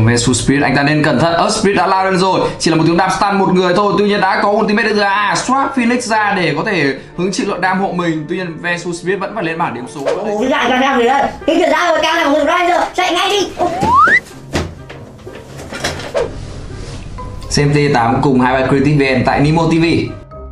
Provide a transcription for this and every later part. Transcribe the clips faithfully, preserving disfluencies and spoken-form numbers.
versus Spirit, anh ta nên cẩn thận. Ơ, Spirit đã lao lên rồi, chỉ là một tiếng đam stun một người thôi, tuy nhiên đã có ultimate được ra, swap Phoenix ra để có thể hứng chịu lượng đam hộ mình. Tuy nhiên versus Spirit vẫn phải lên bảng điểm số. Ủa cái dạng ra gì đây? Cái chuyển ra rồi, cao là một rồi, chạy ngay đi. Xem T tám cùng hai bài Creative vê en tại Nimo ti vi.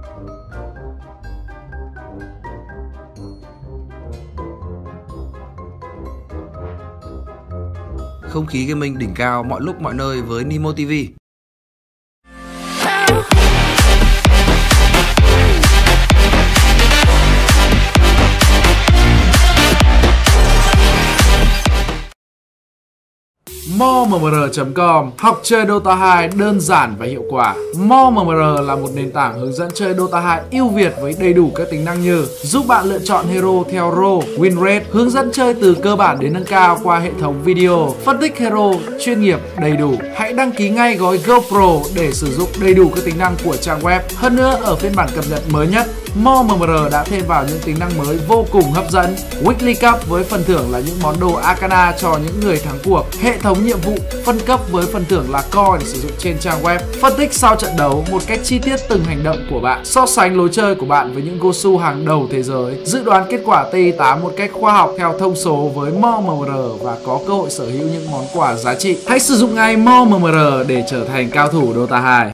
Không khí gaming đỉnh cao mọi lúc mọi nơi với Nimo ti vi. mo em em r chấm com, học chơi Dota hai đơn giản và hiệu quả. mo em em r là một nền tảng hướng dẫn chơi Dota hai ưu việt với đầy đủ các tính năng như giúp bạn lựa chọn hero theo role, win rate, hướng dẫn chơi từ cơ bản đến nâng cao qua hệ thống video, phân tích hero chuyên nghiệp đầy đủ. Hãy đăng ký ngay gói Go Pro để sử dụng đầy đủ các tính năng của trang web. Hơn nữa, ở phiên bản cập nhật mới nhất, mo em em r đã thêm vào những tính năng mới vô cùng hấp dẫn. Weekly Cup với phần thưởng là những món đồ Arcana cho những người thắng cuộc, hệ thống nhiệm vụ phân cấp với phần thưởng là coin để sử dụng trên trang web, phân tích sau trận đấu một cách chi tiết từng hành động của bạn, so sánh lối chơi của bạn với những Gosu hàng đầu thế giới, dự đoán kết quả T tám một cách khoa học theo thông số với mo em em r và có cơ hội sở hữu những món quà giá trị. Hãy sử dụng ngay mo em em r để trở thành cao thủ Dota hai.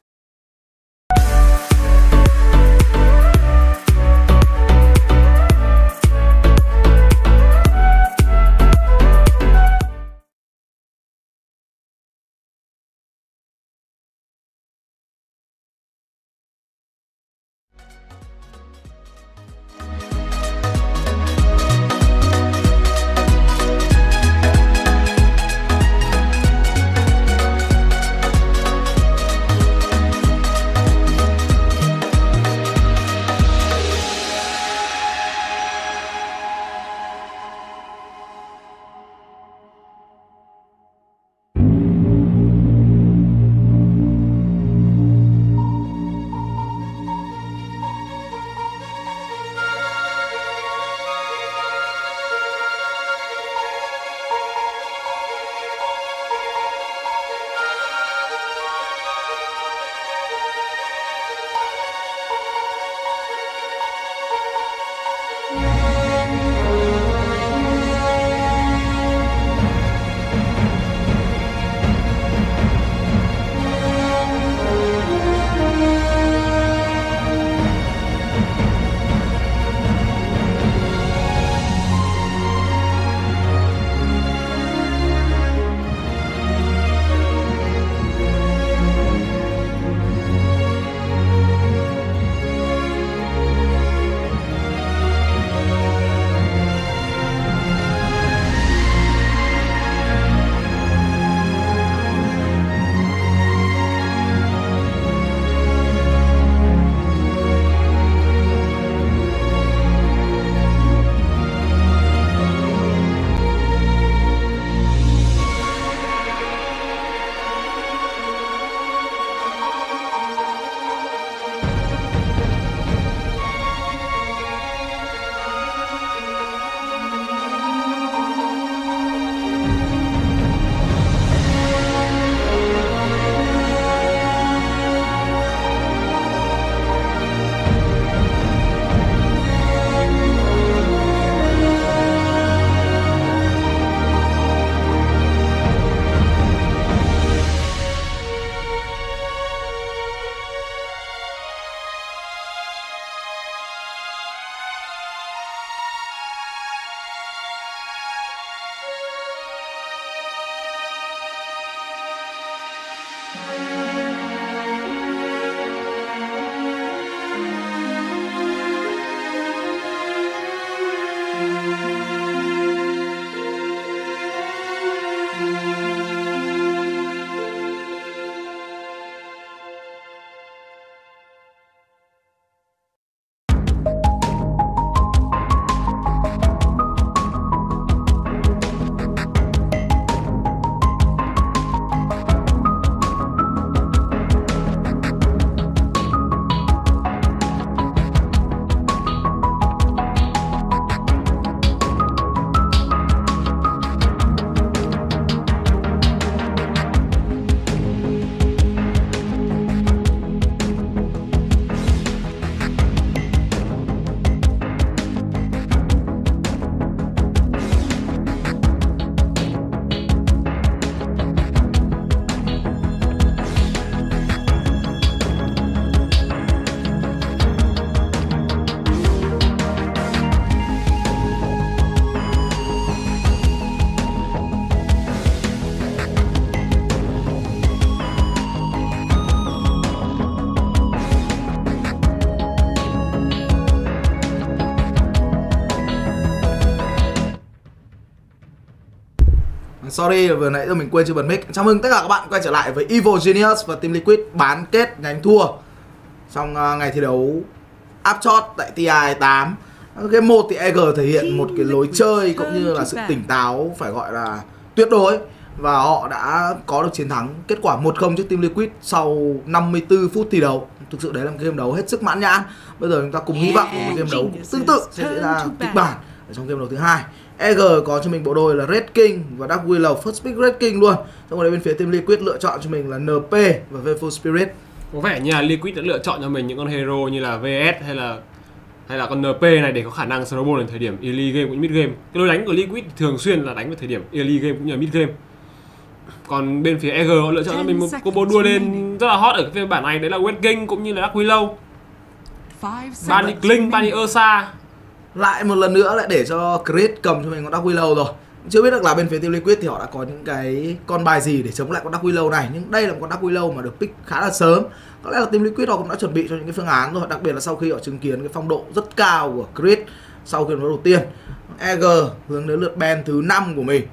sorry vừa nãy giờ mình quên chưa bật mic. Chào mừng tất cả các bạn quay trở lại với Evil Genius và Team Liquid bán kết nhánh thua trong uh, ngày thi đấu áp chót tại T I tám. Game một thì e giê thể hiện một cái lối chơi cũng như là sự tỉnh táo phải gọi là tuyệt đối, và họ đã có được chiến thắng kết quả một không trước Team Liquid sau năm mươi tư phút thi đấu. Thực sự đấy là một game đấu hết sức mãn nhãn. Bây giờ chúng ta cùng hy vọng một game đấu cũng tương tự sẽ diễn ra kịch bản ở trong game đấu thứ hai. e giê có cho mình bộ đôi là Red King và Dark Willow, first pick Red King luôn. Trong đây bên phía Team Liquid lựa chọn cho mình là en pê và Vengeful Spirit. Có vẻ như là Liquid đã lựa chọn cho mình những con hero như là vê ét hay là hay là con en pê này để có khả năng snowball ở thời điểm early game cũng như mid game. Cái lối đánh của Liquid thường xuyên là đánh vào thời điểm early game cũng như là mid game. Còn bên phía e giê họ lựa chọn cho mình một combo đua lên rất là hot ở cái phiên bản này, đấy là Red King cũng như là Dark Willow. Ban đi Kling, ban đi Ursa. Lại một lần nữa lại để cho Chris cầm cho mình con Dark Willow rồi. Chưa biết được là bên phía Team Liquid thì họ đã có những cái con bài gì để chống lại con Dark Willow này. Nhưng đây là một con Dark Willow mà được pick khá là sớm. Có lẽ là Team Liquid họ cũng đã chuẩn bị cho những cái phương án rồi. Đặc biệt là sau khi họ chứng kiến cái phong độ rất cao của Chris sau khi đấu đầu tiên. e giê hướng đến lượt ban thứ năm của mình.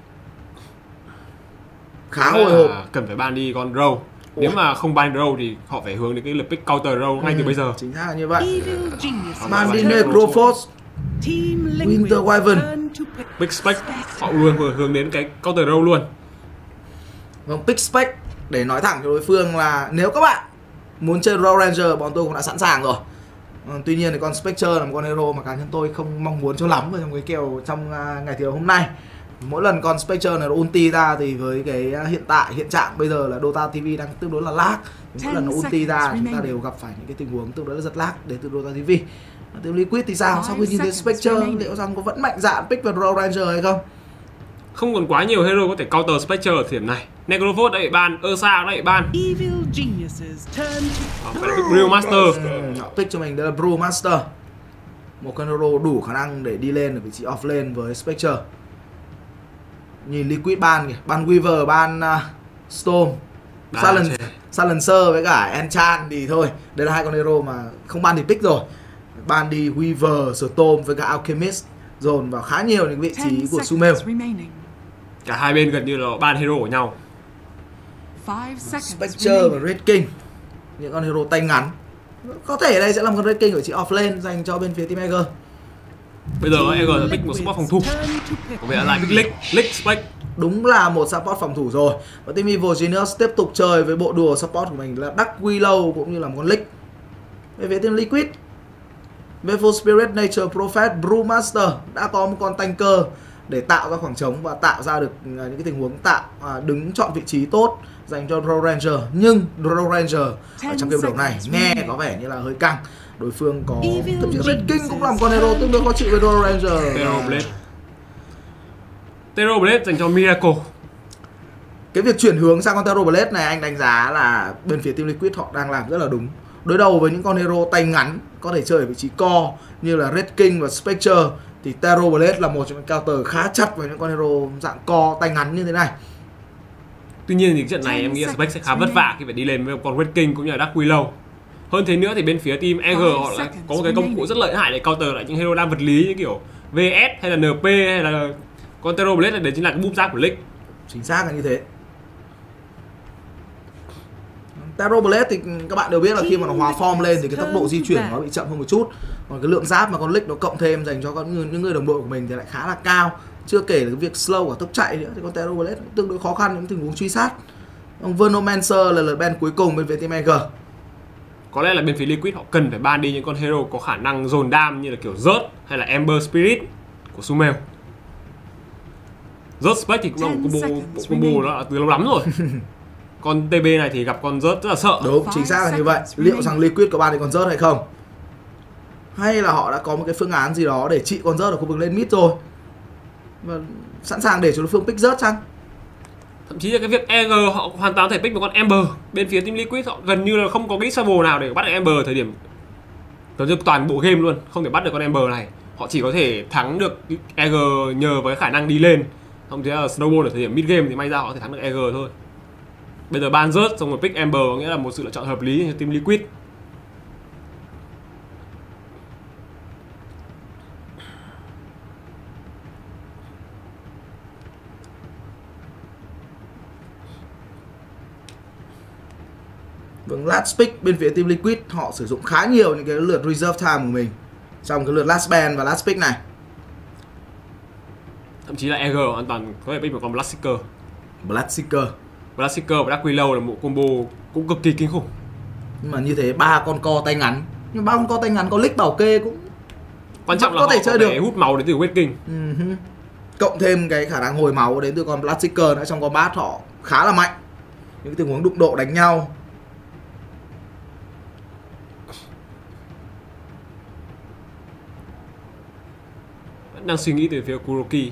Khá hồi hộp. Cần phải ban đi con Row. Nếu mà không ban Row thì họ phải hướng đến cái lượt pick counter Row ngay ừ, từ bây giờ. Chính xác là như vậy. Ban đi Necrophos, Winter Wyvern, Big Spec họ luôn vừa hướng đến cái counter Row luôn. Vâng, Big Spec để nói thẳng cho đối phương là nếu các bạn muốn chơi Row Ranger bọn tôi cũng đã sẵn sàng rồi. Ừ, tuy nhiên thì con Spectre là một con hero mà cá nhân tôi không mong muốn cho lắm ở trong cái kèo trong uh, ngày thi đấu hôm nay. Mỗi lần con Spectre này nó ulti ra thì với cái hiện tại hiện trạng bây giờ là Dota ti vi đang tương đối là lag. Mỗi lần nó ulti ra chúng ta đều gặp phải những cái tình huống tương đối là giật lag đến từ Dota ti vi. Team Liquid thì sao? Sau khi nhìn thấy Spectre liệu rằng có vẫn mạnh dạn pick vào Row Ranger hay không? Không còn quá nhiều hero có thể counter Spectre ở thời điểm này. Necrophos đã bị ban, Ursa đã bị ban. Họ phải pick Brewmaster. Ừ, họ pick cho mình đây là Brewmaster, một con hero đủ khả năng để đi lên ở vị trí offlane với Spectre. Nhìn Liquid ban kìa, ban Weaver, ban uh, Storm, Silencer, Silencer với cả Enchant thì thôi. Đây là hai con hero mà không ban thì pick rồi. Ban đi Weaver, Storm với cả Alchemist dồn vào khá nhiều những vị trí của Sumail. Cả hai bên gần như là ban hero của nhau. Spectre và Red King, những con hero tay ngắn. Có thể đây sẽ là một con Red King ở vị trí offlane dành cho bên phía team e giê. Bây giờ e giê đã pick một support phòng thủ. Có vẻ lại pick Lick, Lick Spec. Đúng là một support phòng thủ rồi. Và team Evil Genius tiếp tục chơi với bộ đùa support của mình là Dark Willow cũng như là một con Lick. Về phía team Liquid, Vengeful Spirit, Nature Prophet, Brewmaster đã có một con tanker để tạo ra khoảng trống và tạo ra được những cái tình huống tạo à, đứng chọn vị trí tốt dành cho Row Ranger. Nhưng Row Ranger ở trong game đầu này nghe có vẻ như là hơi căng. Đối phương có thậm chí Red King cũng làm con hero tương đối khó chịu với Row Ranger. Terror Blade. Terror Blade dành cho Miracle. Cái việc chuyển hướng sang con Terror Blade này anh đánh giá là bên phía team Liquid họ đang làm rất là đúng. Đối đầu với những con hero tay ngắn có thể chơi ở vị trí core như là Red King và Spectre thì Terror Blade là một trong những counter khá chặt với những con hero dạng core tay ngắn như thế này. Tuy nhiên thì trận này em nghĩ là Spec sẽ khá vất vả khi phải đi lên với con Red King cũng như là Dark Willow. Hơn thế nữa thì bên phía team e giê họ lại có một cái công cụ rất lợi hại để counter lại những hero đam vật lý như kiểu vê ét hay là en pê hay là con Terror Blade này, đấy chính là cái boom giáp của Lick. Chính xác là như thế. Terror Blade thì các bạn đều biết là khi mà nó hóa form lên thì cái tốc độ di chuyển nó bị chậm hơn một chút. Còn cái lượng giáp mà con Lick nó cộng thêm dành cho con những người đồng đội của mình thì lại khá là cao. Chưa kể là cái việc slow và tốc chạy nữa thì con Terror Blade tương đối khó khăn những tình huống truy sát. Ông Venomancer là lượt ban cuối cùng bên phía team e giê. Có lẽ là bên phía Liquid họ cần phải ban đi những con hero có khả năng dồn đam như là kiểu Zert hay là Ember Spirit của Sumail. Zert Spec thì cũng là một combo, bộ combo đó là từ lâu lắm rồi. Con tê bê này thì gặp con Zert rất là sợ. Đúng, chính xác là như vậy. Liệu rằng Liquid có ban đi con Zert hay không? Hay là họ đã có một cái phương án gì đó để trị con Zert ở khu vực lên mid rồi và sẵn sàng để cho đối phương pick Zert chăng? Thậm chí là cái việc e giê họ hoàn toàn có thể pick một con Ember. Bên phía team Liquid họ gần như là không có cái Sable nào để bắt được Ember ở thời điểm gần như toàn bộ game luôn, không thể bắt được con Ember này. Họ chỉ có thể thắng được e giê nhờ với khả năng đi lên. Không thế là Snowball ở thời điểm mid game thì may ra họ có thể thắng được e giê thôi. Bây giờ ban Zert xong rồi pick Ember có nghĩa là một sự lựa chọn hợp lý cho team Liquid. hướng last pick, bên phía team Liquid họ sử dụng khá nhiều những cái lượt reserve time của mình trong cái lượt last ban và last pick này. Thậm chí là e giê hoàn toàn có thể pick một con Bloodseeker. Bloodseeker. Bloodseeker và Dark Willow là một combo cũng cực kỳ kinh khủng. Nhưng mà như thế ba con co tay ngắn, nhưng ba con co tay ngắn có lick bảo kê cũng quan trọng là có họ thể có chơi thể được. hút máu đến từ Wet King. Uh-huh. Cộng thêm cái khả năng hồi máu đến từ con Bloodseeker nữa, trong combat họ khá là mạnh. Những tình huống đụng độ đánh nhau. Vẫn đang suy nghĩ từ phía Kuroki.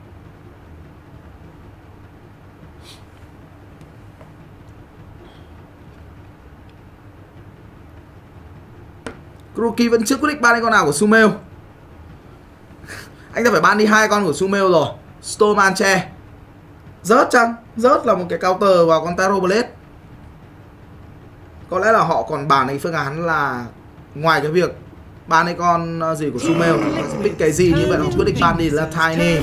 Kuroki vẫn chưa quyết định ban đi con nào của Sumail. Anh ta phải ban đi hai con của Sumail rồi. Stormanche. Rớt chăng? Rớt là một cái counter vào con Taro Blade. Có lẽ là họ còn bàn cái phương án là ngoài cái việc ban đi con gì của Sumail, biết cái gì như vậy họ quyết định ban đi là Tiny.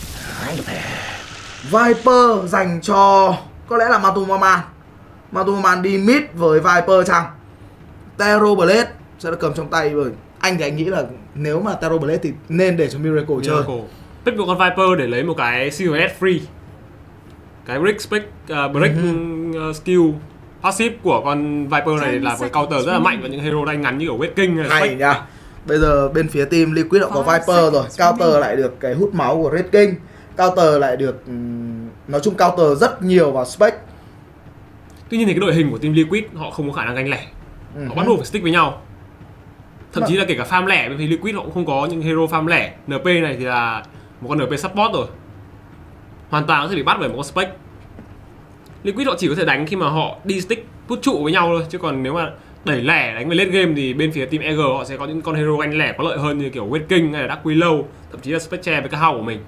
Viper dành cho có lẽ là Matumaman. Matumaman đi mid với Viper chăng? Taro Blade sẽ được cầm trong tay, bởi anh thì anh nghĩ là nếu mà Taro Blade thì nên để cho Miracle, Miracle. chơi. Pick một con Viper để lấy một cái xê ét free. Cái break, spec, uh, break uh, skill passive của con Viper này là một counter rất là mạnh vào những hero đánh ngắn như ở Wet King hay hay nha. Bây giờ bên phía team Liquid họ có Viper rồi, counter lại được cái hút máu của Red King, counter lại được nói chung counter rất nhiều vào spec. Tuy nhiên thì cái đội hình của team Liquid họ không có khả năng ganh lẻ. Họ bắt buộc phải stick với nhau. Thậm chí là kể cả farm lẻ, bên phía Liquid họ cũng không có những hero farm lẻ. en pê này thì là một con en pê support rồi, hoàn toàn có thể bị bắt bởi một con spec. Liquid họ chỉ có thể đánh khi mà họ đi stick put trụ với nhau thôi, chứ còn nếu mà đẩy lẻ đánh về late game thì bên phía team e giê họ sẽ có những con hero ganh lẻ có lợi hơn như kiểu Wet King hay là Dark Willow, thậm chí là Spectre với cái hao của mình.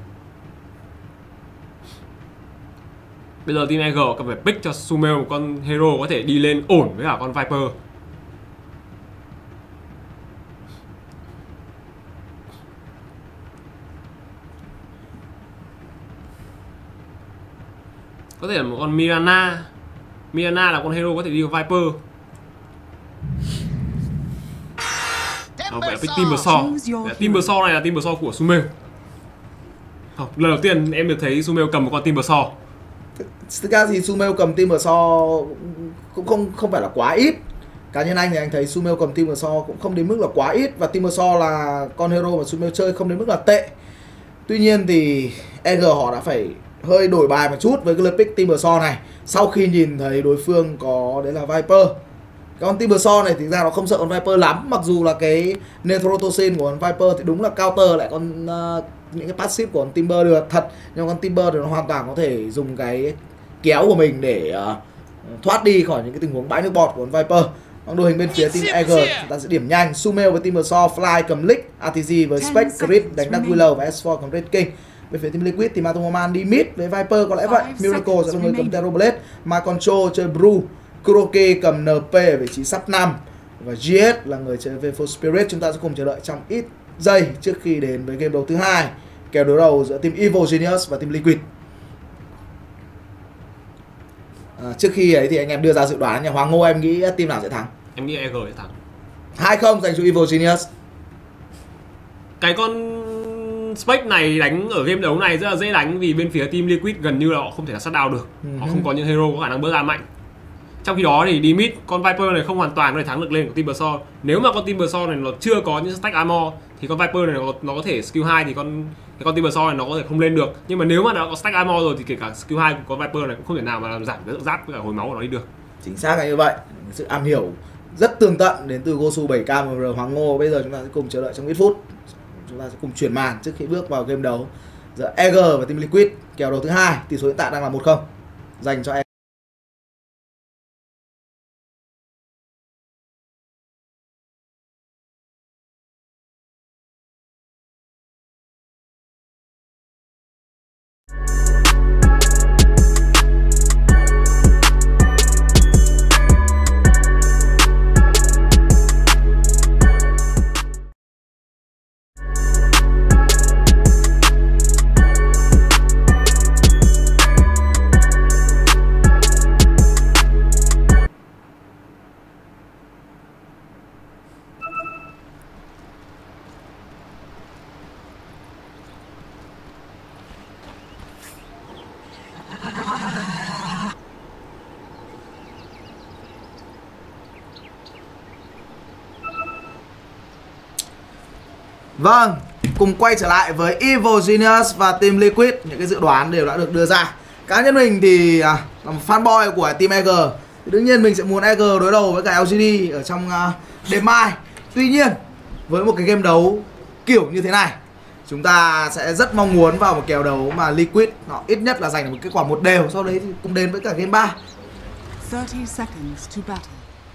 Bây giờ team e giê cần phải pick cho Sumail một con hero có thể đi lên ổn với cả con Viper. Có thể là một con Mirana. Mirana là con hero có thể đi với Viper. Ờ, vậy là pick Timbersaw. Timbersaw này là Timbersaw của Sumail. Lần đầu tiên em được thấy Sumail cầm một con Timbersaw. Thực ra thì Sumail cầm Timbersaw cũng không không phải là quá ít. Cá nhân anh thì anh thấy Sumail cầm Timbersaw cũng không đến mức là quá ít, và Timbersaw là con hero mà Sumail chơi không đến mức là tệ. Tuy nhiên thì e giê họ đã phải hơi đổi bài một chút với cái lượt pick Timbersaw này sau khi nhìn thấy đối phương có đấy là Viper. Con Timbersaw này thì ra nó không sợ con Viper lắm, mặc dù là cái Netrotoxin của con Viper thì đúng là counter lại con uh, những cái passive của con Timber được thật, nhưng con Timber thì nó hoàn toàn có thể dùng cái kéo của mình để uh, thoát đi khỏi những cái tình huống bãi nước bọt của con Viper. Còn đội hình bên phía team e giê chúng ta sẽ điểm nhanh. Sumail với Timbersaw, Fly cầm Lick, rờ tê giê với Spec, Crypt đánh Dark Willow và S bốn cầm Red King. Bên phía team Liquid thì Matomoman đi mid với Viper có lẽ vậy. Miracle sẽ là người cầm Taro Blade, Ma Control chơi Brew, Kuroki cầm en pê ở vị trí sắp năm và giê ét là người chơi về Full Spirit. Chúng ta sẽ cùng chờ đợi trong ít giây trước khi đến với game đấu thứ hai, kèo đối đầu giữa team Evil Genius và team Liquid. À, trước khi ấy thì anh em đưa ra dự đoán nhà Hoàng Ngô, em nghĩ team nào sẽ thắng? Em nghĩ e giê sẽ thắng. hai không dành cho Evil Genius. Cái con Spec này đánh ở game đấu này rất là dễ đánh, vì bên phía team Liquid gần như là họ không thể là shutdown được. Họ không có những hero có khả năng bước ra mạnh. Trong khi đó thì đi mid, con Viper này không hoàn toàn có thể thắng được lên của Timbersaw. Nếu mà con Timbersaw này nó chưa có những stack armor thì con Viper này nó, nó có thể skill hai thì con cái con Timbersaw này nó có thể không lên được. Nhưng mà nếu mà nó có stack armor rồi thì kể cả skill hai của con Viper này cũng không thể nào mà làm giảm cái lượng giáp với cả hồi máu của nó đi được. Chính xác là như vậy. Sự am hiểu rất tường tận đến từ Gosu bảy K M R Hoàng Ngô. Bây giờ chúng ta sẽ cùng chờ đợi trong ít phút. Chúng ta sẽ cùng chuyển màn trước khi bước vào game đấu giữa e giê và team Liquid, kèo đấu thứ hai. Tỷ số hiện tại đang là một không dành cho e giê. Vâng, cùng quay trở lại với Evil Genius và Team Liquid. Những cái dự đoán đều đã được đưa ra. Cá nhân mình thì à, là một fanboy của Team e giê. Thì đương nhiên mình sẽ muốn e giê đối đầu với cả lờ giê đê ở trong uh, đêm mai. Tuy nhiên, với một cái game đấu kiểu như thế này, chúng ta sẽ rất mong muốn vào một kèo đấu mà Liquid họ ít nhất là giành được một kết quả một đều. Sau đấy thì cũng đến với cả game ba. thirty seconds to battle.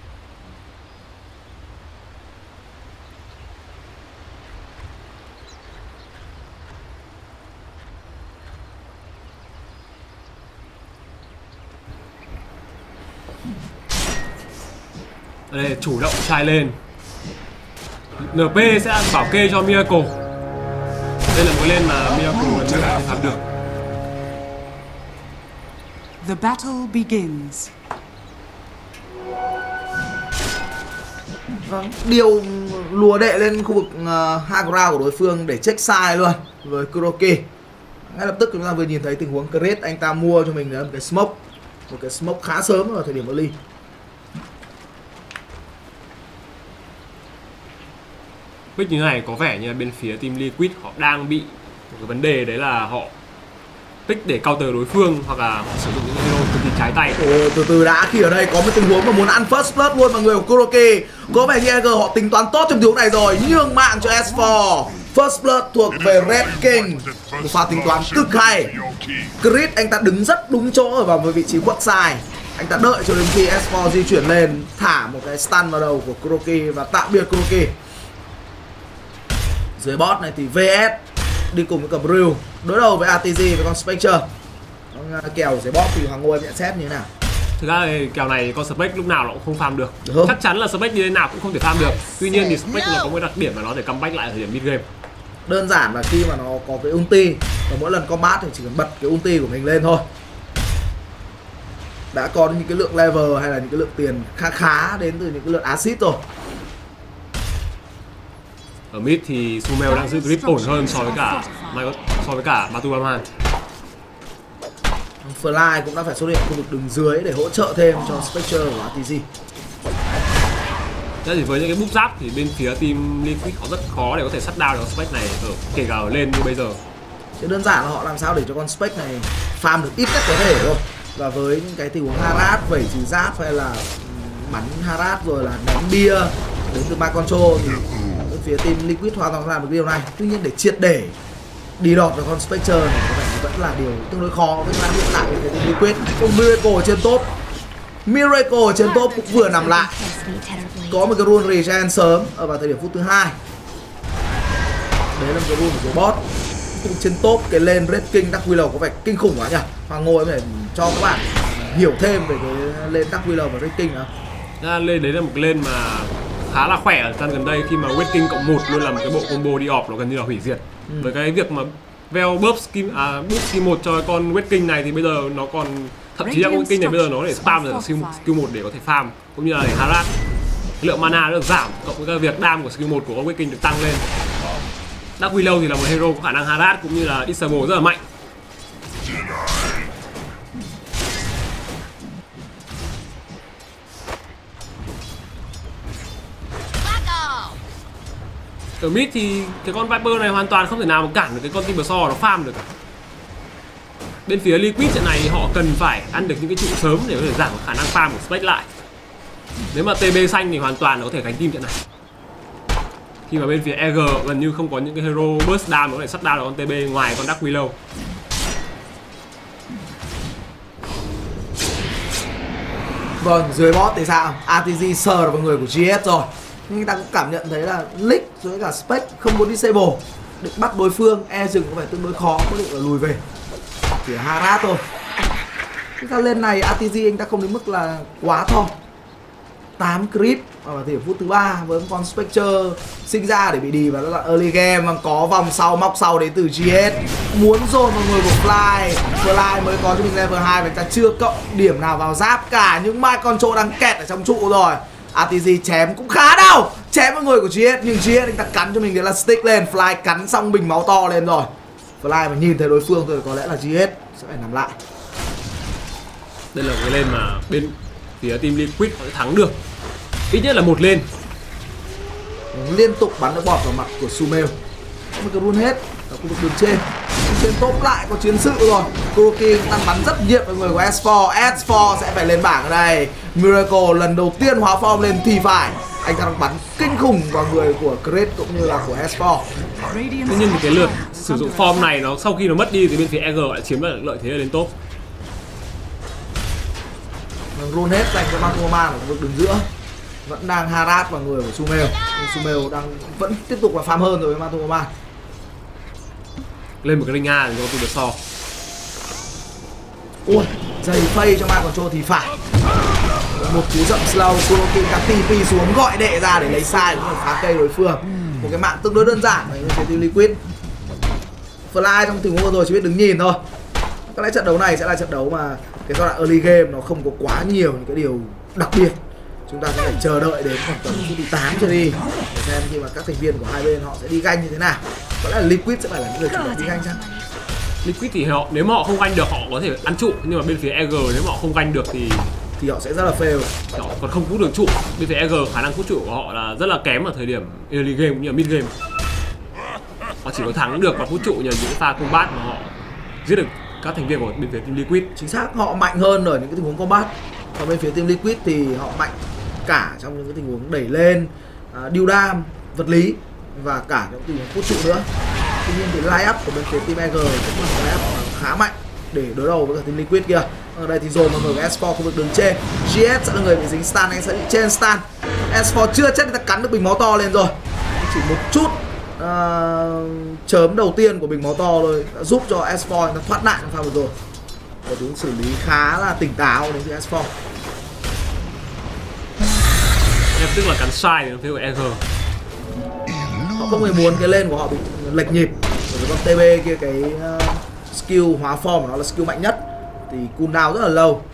Đây, chủ động trai lên. en pê sẽ bảo kê cho Miracle. Đây là một lên mà Miracle vẫn chưa thể làm được. The battle begins. Vâng, điều lùa đệ lên khu vực uh, high ground của đối phương để check side luôn với Kuroki. Ngay lập tức chúng ta vừa nhìn thấy tình huống Chris, anh ta mua cho mình một cái smoke, một cái smoke khá sớm ở thời điểm early. Pick như này có vẻ như bên phía team Liquid họ đang bị một cái vấn đề, đấy là họ pick để counter đối phương hoặc là họ sử dụng những hero cực kỳ trái tay. Ồ, từ từ đã, khi ở đây có một tình huống mà muốn ăn first blood luôn vào người của Kuroki. Có vẻ như e giê họ tính toán tốt trong tình huống này rồi, nhường mạng cho ét four. First blood thuộc về Red King, một pha tính toán cực hay. Chris anh ta đứng rất đúng chỗ ở vào vị trí quất side. Anh ta đợi cho đến khi ét four di chuyển lên, thả một cái stun vào đầu của Kuroki và tạm biệt Kuroki. Dưới bot này thì vê ét đi cùng với cả Brew đối đầu với a tê giê với con Spectre. Kèo dưới bot thì Hoàng Ngô em nhận xét như thế nào? Thực ra thì kèo này con Spec lúc nào nó cũng không farm được. Được. Chắc chắn là Spec như thế nào cũng không thể farm được. Tuy nhiên thì Spec nó có một đặc điểm mà nó để comeback lại ở thời điểm mid game. Đơn giản là khi mà nó có cái ulti và mỗi lần combat thì chỉ cần bật cái ulti của mình lên thôi. Đã có những cái lượng level hay là những cái lượng tiền khá khá đến từ những cái lượng acid rồi. Ở mid thì Sumail đang giữ grip ổn hơn so với cả so với cả Batuaman. Fly cũng đã phải xuất hiện khu vực đường dưới để hỗ trợ thêm cho Spectre của a tê giê. Thế thì với những cái búp giáp thì bên phía team Liquid họ rất khó để có thể shut down được con Spec này ở kể cả ở lên như bây giờ. Chứ đơn giản là họ làm sao để cho con Spec này farm được ít nhất có thể thôi. Và với những cái tình huống harass, vẩy trừ giáp hay là bắn harass rồi là đánh bia đến từ mind control thì phía team Liquid hoàn toàn làm được điều này. Tuy nhiên để triệt để đi đọt vào con Spectre này có vẻ vẫn là điều tương đối khó với hiện tại với team Liquid. Con Miracle ở trên top, Miracle ở trên top cũng vừa nằm lại, có một cái rune regen sớm ở vào thời điểm phút thứ hai. Đấy là một cái rune của bot. Cũng trên top cái lên Red King Dark Willow có vẻ kinh khủng quá nhỉ. Hoàng Ngô em phải cho các bạn hiểu thêm về cái lên Dark Willow và Red King nữa. À, lên đấy là một cái lên mà khá là khỏe ở thời gian gần đây, khi mà Red King cộng một luôn là một cái bộ combo đi off nó gần như là hủy diệt. Ừ. Với cái việc mà Vel buff skin à buff skin một cho con Red King này thì bây giờ nó còn thậm chí là con King này bây giờ nó có thể spam được skill, skill một để có thể farm cũng như là để harass. Cái lượng mana được giảm cộng với cái việc đam của skill một của con Red King được tăng lên. Dark Willow thì là một hero có khả năng harass cũng như là disable rất là mạnh. Ở mid thì cái con Viper này hoàn toàn không thể nào mà cản được cái con Timbersaw nó farm được. Bên phía Liquid trận này họ cần phải ăn được những cái trụ sớm để có thể giảm khả năng farm của Spec lại. Nếu mà tê bê xanh thì hoàn toàn nó có thể gánh team trận này. Khi mà bên phía e giê gần như không có những cái hero burst down nó có thể shut down được con tê bê ngoài con Dark Willow. Vâng, dưới bot thì sao? a tê giê sờ vào người của giê ét rồi. Nhưng người ta cũng cảm nhận thấy là Lick với cả Spec không có disable, định bắt đối phương e dừng có vẻ tương đối khó, có định là lùi về, chỉ là harass thôi. Chúng ta lên này a tê giê anh ta không đến mức là quá thò. Tám creep ở thời điểm phút thứ ba với con Spectre sinh ra để bị đi và đó là early game, và có vòng sau móc sau đến từ giê ét muốn dồn vào người của Fly. Fly mới có cho mình level hai và người ta chưa cộng điểm nào vào giáp cả, nhưng mai control đang kẹt ở trong trụ rồi. a tê giê chém cũng khá đau, chém vào người của giê ét nhưng giê ét anh ta cắn cho mình đấy là stick lên. Fly cắn xong bình máu to lên rồi. Fly mà nhìn thấy đối phương rồi có lẽ là giê ét sẽ phải nằm lại. Đây là cái lên mà bên phía team Liquid họ sẽ thắng được ít nhất là một lên. Liên tục bắn được bọt vào mặt của Sumail. với cái run hết ở khu vực đường trên. Trên top lại có chiến sự rồi. Kuroki đang bắn rất nhiệt với người của S bốn. S bốn sẽ phải lên bảng ở đây. Miracle lần đầu tiên hóa form lên thì phải. Anh ta đang bắn kinh khủng vào người của Creed cũng như là của S bốn. Tuy nhiên cái lượt sử dụng form này nó sau khi nó mất đi thì bên phía e giê lại chiếm được lợi thế lên top. Run hết dành cho Matoma ở khu vực đường giữa. Vẫn đang harass vào người của Sumail. Sumail đang vẫn tiếp tục là farm hơn rồi với Matoma. Lên một cái ring A để cho tôi được so. Ui, giày phây cho ma control thì phải. Một cú dậm slow, Kuroki cắt tê pê xuống gọi đệ ra để lấy sai cũng là phá cây đối phương. Một cái mạng tương đối đơn giản với cái team Liquid. Fly trong tình huống vừa rồi chỉ biết đứng nhìn thôi. Có lẽ trận đấu này sẽ là trận đấu mà cái giai đoạn early game nó không có quá nhiều những cái điều đặc biệt. Chúng ta sẽ phải chờ đợi đến khoảng tầm phút thứ tám trở đi để xem khi mà các thành viên của hai bên họ sẽ đi ganh như thế nào. Có lẽ là Liquid sẽ phải là những người chủ động đi ganh chăng? Liquid thì họ nếu mà họ không ganh được họ có thể ăn trụ, nhưng mà bên phía e giê nếu mà họ không ganh được thì thì họ sẽ rất là fail. Họ còn không cút được trụ. Bên phía e giê khả năng cút trụ của họ là rất là kém ở thời điểm early game cũng như là mid game. Họ chỉ có thắng được và cút trụ nhờ những pha combat mà họ giết được các thành viên của bên phía team Liquid. Chính xác, họ mạnh hơn ở những cái tình huống combat. Còn bên phía team Liquid thì họ mạnh cả trong những cái tình huống đẩy lên, uh, deal đam, vật lý và cả những tình huống cút trụ nữa. Tuy nhiên thì line up của bên phía team e giê cũng là line up khá mạnh để đối đầu với cả team Liquid kia. Ở đây thì dồn vào người của S bốn khu vực đường trên. giê ét sẽ là người bị dính stun, anh sẽ bị trên stun. S bốn chưa chết thì ta cắn được bình máu to lên rồi. Chỉ một chút uh, chớm đầu tiên của bình máu to thôi đã giúp cho S bốn nó thoát nạn trong pha vừa rồi. Và chúng xử lý khá là tỉnh táo đến từ S bốn. Em tức là cắn sai ở phía của e giê. Họ không hề muốn cái lên của họ bị lệch nhịp. Bởi vì con tê bê kia cái uh, skill hóa form của nó là skill mạnh nhất thì cooldown rất là lâu.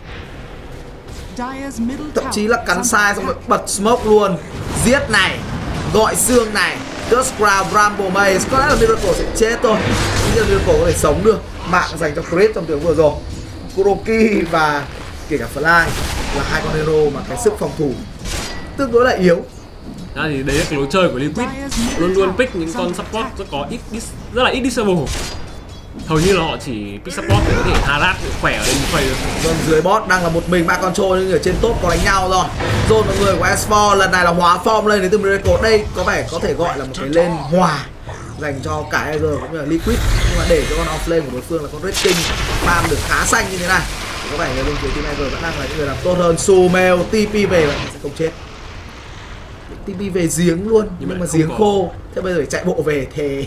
Thậm chí là cắn sai xong rồi bật smoke luôn. Giết này, gọi xương này, Curse Crown, Bramble Maze. Có lẽ là Miracle sẽ chết thôi, nhưng Miracle có thể sống được. Mạng dành cho Creed trong tiếng vừa rồi. Kuroki và kể cả Fly là hai con hero mà cái sức phòng thủ tương đối là yếu. Đó thì đấy là cái lối chơi của Liquid, luôn luôn pick những con support rất có ít rất là ít disable. Hầu như là họ chỉ pick support để có thể harass để khỏe ở đây như vậy. Vâng, dưới bot đang là một mình ba control nhưng ở trên top có đánh nhau rồi. Zone mọi người của S bốn lần này là hóa form lên đến từ Miracle. Đây có vẻ có thể gọi là một cái lên hòa dành cho cả e giê cũng như là Liquid, nhưng mà để cho con offlane của đối phương là con Red King farm được khá xanh như thế này thì có vẻ là bên phía team e giê vẫn đang là những người làm tốt hơn. Sumail tê pê về và sẽ không chết. tê pê về giếng luôn nhưng, nhưng mà giếng có khô, thế bây giờ phải chạy bộ về thề.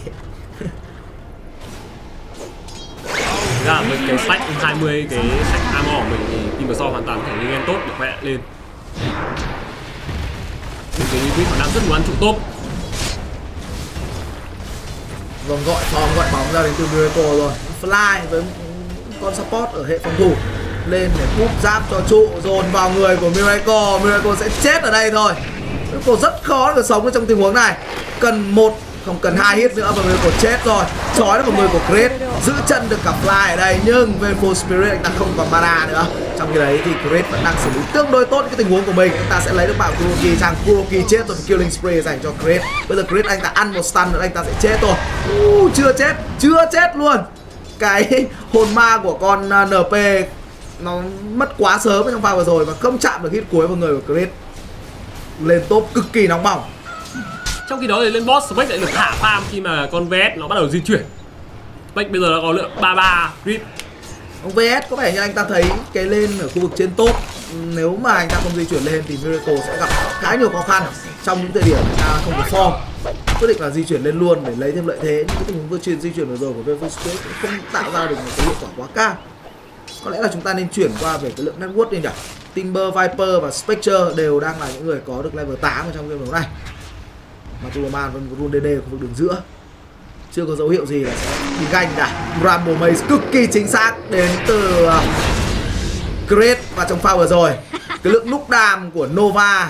Thực ra với cái stack hai mươi cái stack armor của mình thì Timbersaw hoàn toàn có thể lên tốt để khỏe lên. Bên phía Liquid còn đang rất muốn ăn trụ top. Vâng, gọi form gọi bóng ra đến từ Miracle rồi. Fly với con support ở hệ phòng thủ lên để búp giáp cho trụ, dồn vào người của Miracle. Miracle sẽ chết ở đây thôi. Miracle rất khó để sống ở trong tình huống này. Cần một, không cần hai hit nữa và Miracle chết rồi. Chói được một người của Creed, giữ chân được cả Fly ở đây nhưng Vengeful Spirit anh ta không còn mana nữa. Trong khi đấy thì Creed vẫn đang xử lý tương đối tốt cái tình huống của mình. Anh ta sẽ lấy được bạn Kuroki, chàng Kuroki chết rồi, killing spree dành cho Creed. Bây giờ Creed anh ta ăn một stun nữa anh ta sẽ chết rồi. Uh, chưa chết, chưa chết luôn. Cái hồn ma của con en pê nó mất quá sớm trong pha vừa rồi và không chạm được hit cuối vào người của Creed. Lên top cực kỳ nóng bỏng. Trong khi đó thì lên boss Spec lại được thả farm khi mà con vê ét nó bắt đầu di chuyển. Spec bây giờ nó có lượng ba ba Creed. Ông vê ét có vẻ như anh ta thấy cái lên ở khu vực trên top, nếu mà anh ta không di chuyển lên thì Miracle sẽ gặp khá nhiều khó khăn trong những thời điểm anh ta không có form. Quyết định là di chuyển lên luôn để lấy thêm lợi thế. Những cái tình huống vừa chuyển di chuyển vừa rồi của Vengeful Spirit cũng không tạo ra được một cái hiệu quả quá cao. Có lẽ là chúng ta nên chuyển qua về cái lượng network đi nhỉ. Timber, Viper và Spectre đều đang là những người có được level tám ở trong game đấu này. Mà Tuloman vẫn có run đê đê ở khu vực đường giữa. Chưa có dấu hiệu gì là sẽ đi ganh cả. Bramble Maze cực kỳ chính xác đến từ uh, Creed. Và trong pha vừa rồi cái lượng núc đam của Nova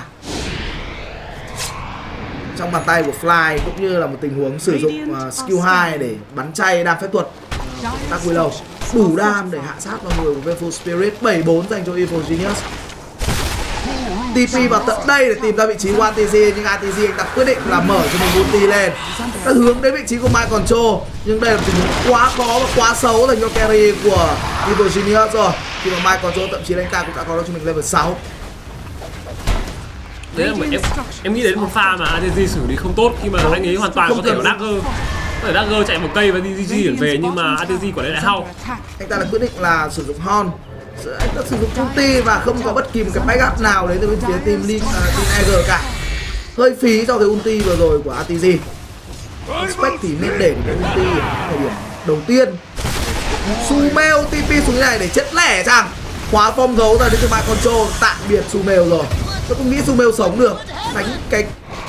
trong bàn tay của Fly cũng như là một tình huống sử dụng uh, skill hai để bắn chay đam phép thuật uh, Dark Willow đủ đam để hạ sát vào người của Vengeful Spirit. Bảy bốn dành cho Evil Genius. tê pê vào tận đây để tìm ra vị trí của a tê giê, nhưng a tê giê anh ta quyết định là mở cho mình ulti lên, ta hướng đến vị trí của Mind Control, nhưng đây là tình huống quá khó và quá xấu dành cho carry của Evil Genius rồi, khi mà Mind Control thậm chí anh ta cũng đã có cho mình level sáu. Đấy là một, em, em nghĩ đến một pha mà a tê giê xử lý không tốt khi mà anh ấy hoàn toàn không có thể có Dagger, có thể Dagger chạy một cây và di di chuyển về, nhưng mà a tê giê quả đấy lại hao. Anh ta là quyết định là sử dụng Horn, anh ta sử dụng ulti và không có bất kỳ một cái backup nào đến từ bên phía team Lin, uh, team e giê cả, hơi phí cho cái ulti vừa rồi của a tê giê. Spec thì nên để cái ulti ở thời điểm đầu tiên. Sumail tê pê xuống như này để chết lẻ chăng? Khóa phong gấu ra đến từ Mind Control, tạm biệt Sumail rồi. Tôi không nghĩ Sumail sống được, đánh cái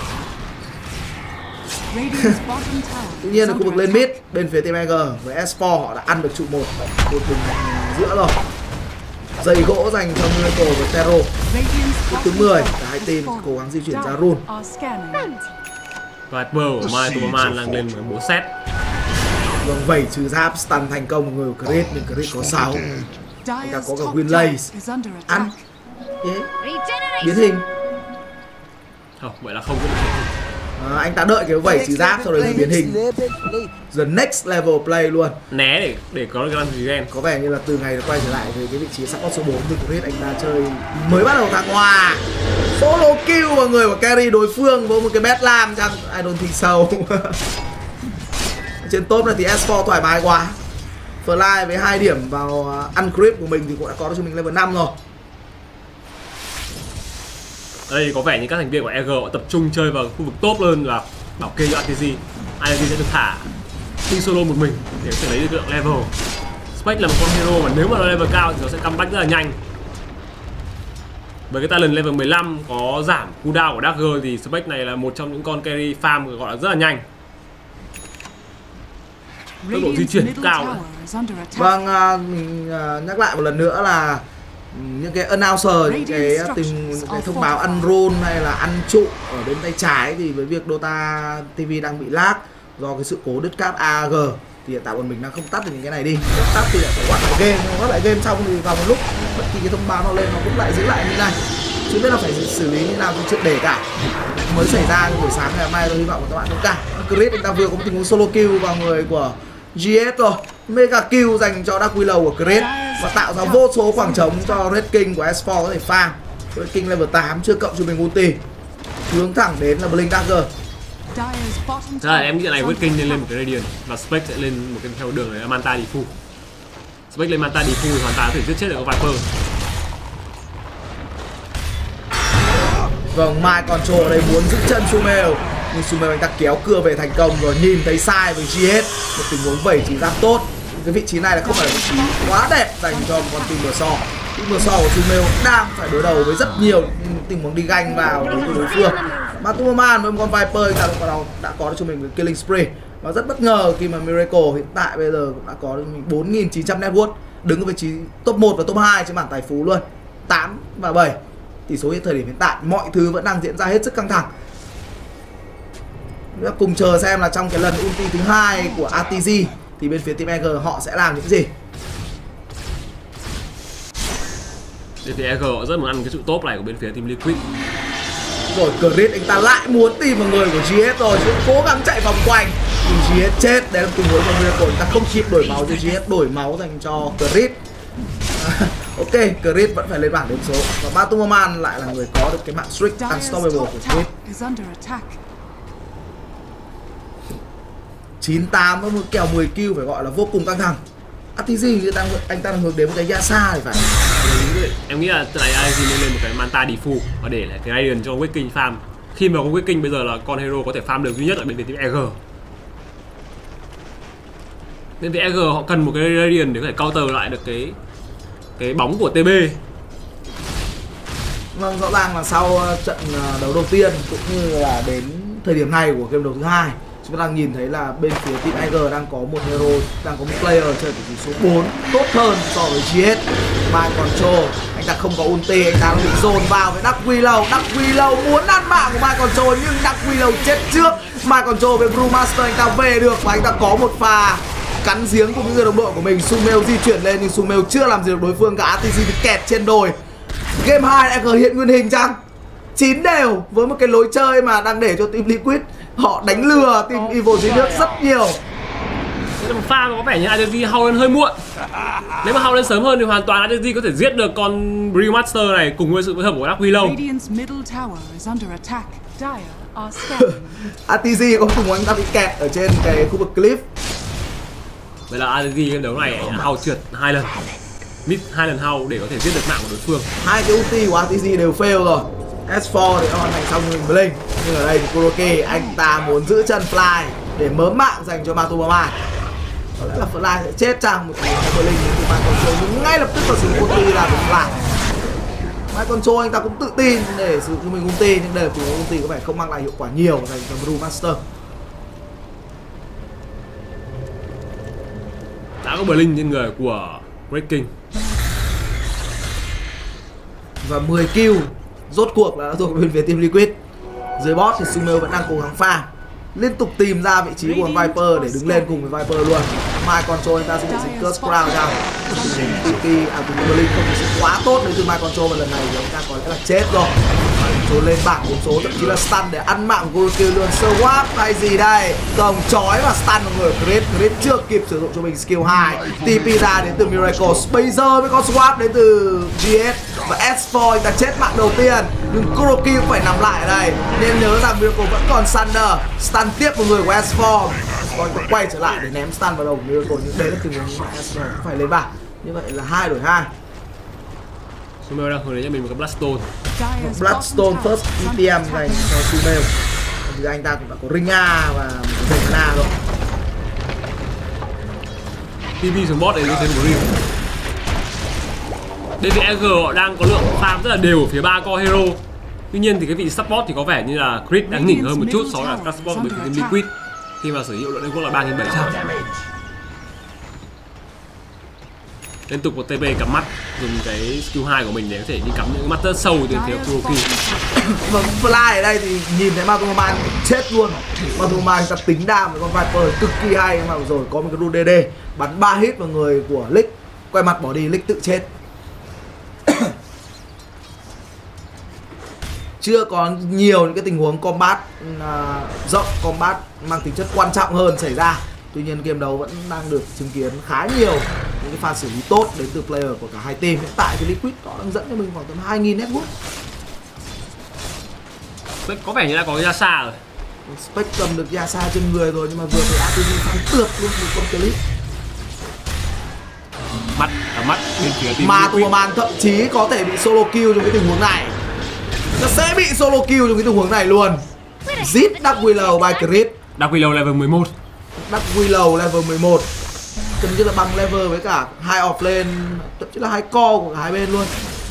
tuy nhiên là khu vực lên mid bên phía team e giê với ét bốn họ đã ăn được trụ một một vùng giữa rồi. Giày gỗ dành cho Miracle và Tero. Phút thứ mười, cả hai team cố gắng di chuyển ra rune. Viper của My Superman đang lên với bốn set. Vâng, vẩy trừ giáp stun thành công một người của Crit, nhưng Crit có sáu. Anh ta có cả Winlace. Ăn. Yeah. Biến hình. Không, vậy là không có được. À, anh ta đợi cái vẩy trừ giáp sau đấy mới biến hình. The next level play luôn. Né để để có cái gì gen. Có vẻ như là từ ngày quay trở lại về cái vị trí support số bốn thì Crit anh ta chơi mới bắt đầu thăng hoa. Solo kill vào người của carry đối phương với một cái bet lam chẳng I don't think so. Trên top này thì ét bốn thoải mái quá. Fly với hai điểm vào ăn creep của mình thì cũng đã có cho mình level năm rồi. Đây có vẻ như các thành viên của e giê tập trung chơi vào khu vực top hơn là bảo kê cho a tê giê. a tê giê sẽ được thả đi solo một mình để có thể lấy được lượng level. Spec là một con hero mà nếu mà nó level cao thì nó sẽ comeback rất là nhanh. Với cái talent level mười lăm có giảm cooldown của Dagger thì Spec này là một trong những con carry farm gọi là rất là nhanh. Tốc độ di chuyển cao. Vâng, mình nhắc lại một lần nữa là những cái announcer, những cái tình những cái thông báo ăn rune hay là ăn trụ ở bên tay trái thì với việc Dota ti vi đang bị lag do cái sự cố đứt cáp a giê thì hiện tại bọn mình đang không tắt được những cái này đi. Tắt thì lại phải quạt lại game, quạt lại game xong thì vào một lúc bất kỳ cái thông báo nó lên nó cũng lại giữ lại như này. Chứ biết là phải xử lý như nào cũng chưa để cả. Mới xảy ra buổi sáng ngày hôm nay, tôi hy vọng các bạn thông cảm. Crit anh ta vừa có một tình huống solo kill vào người của giê ét rồi. Mega kill dành cho Dark Willow của Crit và tạo ra vô số khoảng trống cho Red King của ét bốn có thể farm. Red King level tám chưa cộng cho mình ulti. Hướng thẳng đến là Blink Dagger. Thế là em nghĩ này Red King nên lên một cái Radiant và Spec sẽ lên một cái theo đường này Manta Diffu. Spec lên Manta Diffu thì hoàn toàn có thể giết chết được Viper. Vâng, Mind Control ở đây muốn giữ chân Sumail, nhưng Sumail anh ta kéo cưa về thành công rồi, nhìn thấy sai với giê ét. Một tình huống vẩy chỉ giáp tốt. Cái vị trí này là không phải là vị trí quá đẹp dành cho một con team Mersault. Team Mersault của Sumail đang phải đối đầu với rất nhiều tình huống đi ganh vào đối với đối phương. Matumaman với một con Viper anh ta đã, đã có cho mình cái killing spree. Và rất bất ngờ khi mà Miracle hiện tại bây giờ cũng đã có cho mình bốn nghìn chín trăm net worth, đứng ở vị trí top một và top hai trên bảng tài phú luôn. tám và bảy. Tỷ số hiện thời điểm hiện tại mọi thứ vẫn đang diễn ra hết sức căng thẳng. Cùng chờ xem là trong cái lần ulti thứ hai của a tê giê thì bên phía team e giê họ sẽ làm những gì. Bên phía e giê họ rất muốn ăn cái trụ top này của bên phía team Liquid. Rồi Crit anh ta lại muốn tìm vào người của giê ét rồi, chứ cố gắng chạy vòng quanh thì giê ét chết. Đấy là tình huống của Miracle, anh ta không kịp đổi máu cho giê ét, đổi máu dành cho Crit. Ok, Crit vẫn phải lên bảng điểm số và Matumaman lại là người có được cái mạng streak unstoppable của Crit. chín tám với một kèo mười kill phải gọi là vô cùng căng thẳng. a tê giê người ta anh ta đang hướng đến một cái Yasa thì phải. Em nghĩ là này a tê giê nên lên một cái Manta Diffu và để lại cái Radiant cho Wiking farm. Khi mà con Wiking bây giờ là con hero có thể farm được duy nhất ở bên phía team e giê. Bên phía e giê họ cần một cái Radiant để có thể counter lại được cái cái bóng của tê bê. Vâng, rõ ràng là sau trận đấu đầu tiên cũng như là đến thời điểm này của game đấu thứ hai, chúng ta đang nhìn thấy là bên phía team e giê đang có một hero, đang có một player chơi ở tỷ số bốn tốt hơn so với giê ét. Mind Control, anh ta không có ulti, anh ta bị dồn vào với Dark Willow. Dark Willow muốn ăn mạng của Mind Control nhưng Dark Willow chết trước. Mind Control với Brewmaster anh ta về được và anh ta có một pha cắn giếng cùng những người đồng đội của mình. Sumail di chuyển lên nhưng Sumail chưa làm gì được đối phương cả. a tê giê bị kẹt trên đồi. Game hai e giê hiện nguyên hình chăng? chín đều với một cái lối chơi mà đang để cho team Liquid họ đánh lừa team Evil Genius rất nhiều. Thế là một pha có vẻ như a đê giê hau lên hơi muộn. Nếu mà hau lên sớm hơn thì hoàn toàn a đê giê có thể giết được con Brewmaster này cùng với sự phối hợp của Dark Willow. Radiant's middle tower is under attack. Dire are scanning. a tê giê có cùng anh ta bị kẹt ở trên cái khu vực cliff. Vậy là a đê giê game đấu này hau trượt hai lần. Mid hai lần hau để có thể giết được mạng của đối phương. Hai cái ulti của a tê giê đều fail rồi. ét four thì đã hoàn thành xong mình Blink. Nhưng ở đây thì Kuroki anh ta muốn giữ chân Fly để mớm mạng dành cho Matumama. Có lẽ là Fly sẽ chết trong một cái Blink từ Mind Control, nhưng ngay lập tức vào sử dụng ulti là của Fly. Mind Control anh ta cũng tự tin để sử dụng mình ulti, nhưng đây là của ulti có vẻ không mang lại hiệu quả nhiều dành cho Brewmaster. Đã có Blink trên người của Great King. Và mười kill rốt cuộc là đã thuộc bên phía team Liquid. Dưới bot thì Sumer vẫn đang cố gắng farm, liên tục tìm ra vị trí của Viper để đứng lên cùng với Viper luôn. Mind Control anh ta sẽ bị dính Curse Crown ra. Tuki, à cùng Blink không có sự quá tốt đến từ Mind Control, và lần này thì anh ta có lẽ là chết rồi. Trốn lên bảng bốn số, thậm chí là stun để ăn mạng Kuroki luôn. Swap hay gì đây? Gồng chói và stun vào người Crit. Crit chưa kịp sử dụng cho mình skill hai. tê pê ra đến từ Miracle. Bây giờ mới có swap đến từ giê ét. Và ét four anh ta chết mạng đầu tiên, nhưng Kuroki cũng phải nằm lại ở đây. Nên nhớ rằng Miracle vẫn còn Sunder. Stun tiếp vào người của ét four. Còn anh ta quay trở lại để ném stun vào đầu của Miracle. Nhưng đấy là tình huống mà ét four cũng phải lên bảng. Như vậy là hai đổi hai. Sumer đang hướng đến cho mình một cái Bloodstone. Bloodstone first e tê em dành cho Sumer. Thì anh ta cũng đã có Ringa và một cái Mana rồi. tê pê xuống bot để lên trên của Ring. Đây thì e giê họ đang có lượng farm rất là đều ở phía ba core hero. Tuy nhiên thì cái vị support thì có vẻ như là Crit đang nhỉnh hơn một chút so với là các support của bên team Liquid khi mà sở hữu lượng lên quốc là ba nghìn bảy trăm. Liên tục một tê pê cắm mắt, dùng cái skill hai của mình để có thể đi cắm những mắt rất sâu từ phía Kuroki. Vâng, Fly ở đây thì nhìn thấy Matumama chết luôn. Matumama anh ta tính đam với con Viper cực kỳ hay, mà rồi có một cái rune đê đê bắn ba hit vào người của Lick, quay mặt bỏ đi, Lick tự chết. Chưa có nhiều những cái tình huống combat uh, rộng, combat mang tính chất quan trọng hơn xảy ra. Tuy nhiên game đấu vẫn đang được chứng kiến khá nhiều những cái pha xử lý tốt đến từ player của cả hai team. Hiện tại thì Liquid họ đang dẫn cho mình khoảng tầm hai nghìn network. Có vẻ như đã có Yasa rồi. Spec cầm được Yasa trên người rồi, nhưng mà vừa thấy a tê giê thắng tượt luôn một con clip. Mắt ở mắt bên phía team Mà Liquid. Tuaman thậm chí có thể bị solo kill trong cái tình huống này. Nó sẽ bị solo kill trong cái tình huống này luôn. Zip Dark Willow by Crit. Dark Willow level mười một. Dark Willow level mười một. Gần như là bằng level với cả hai offlane, thậm chí là hai core của cả hai bên luôn.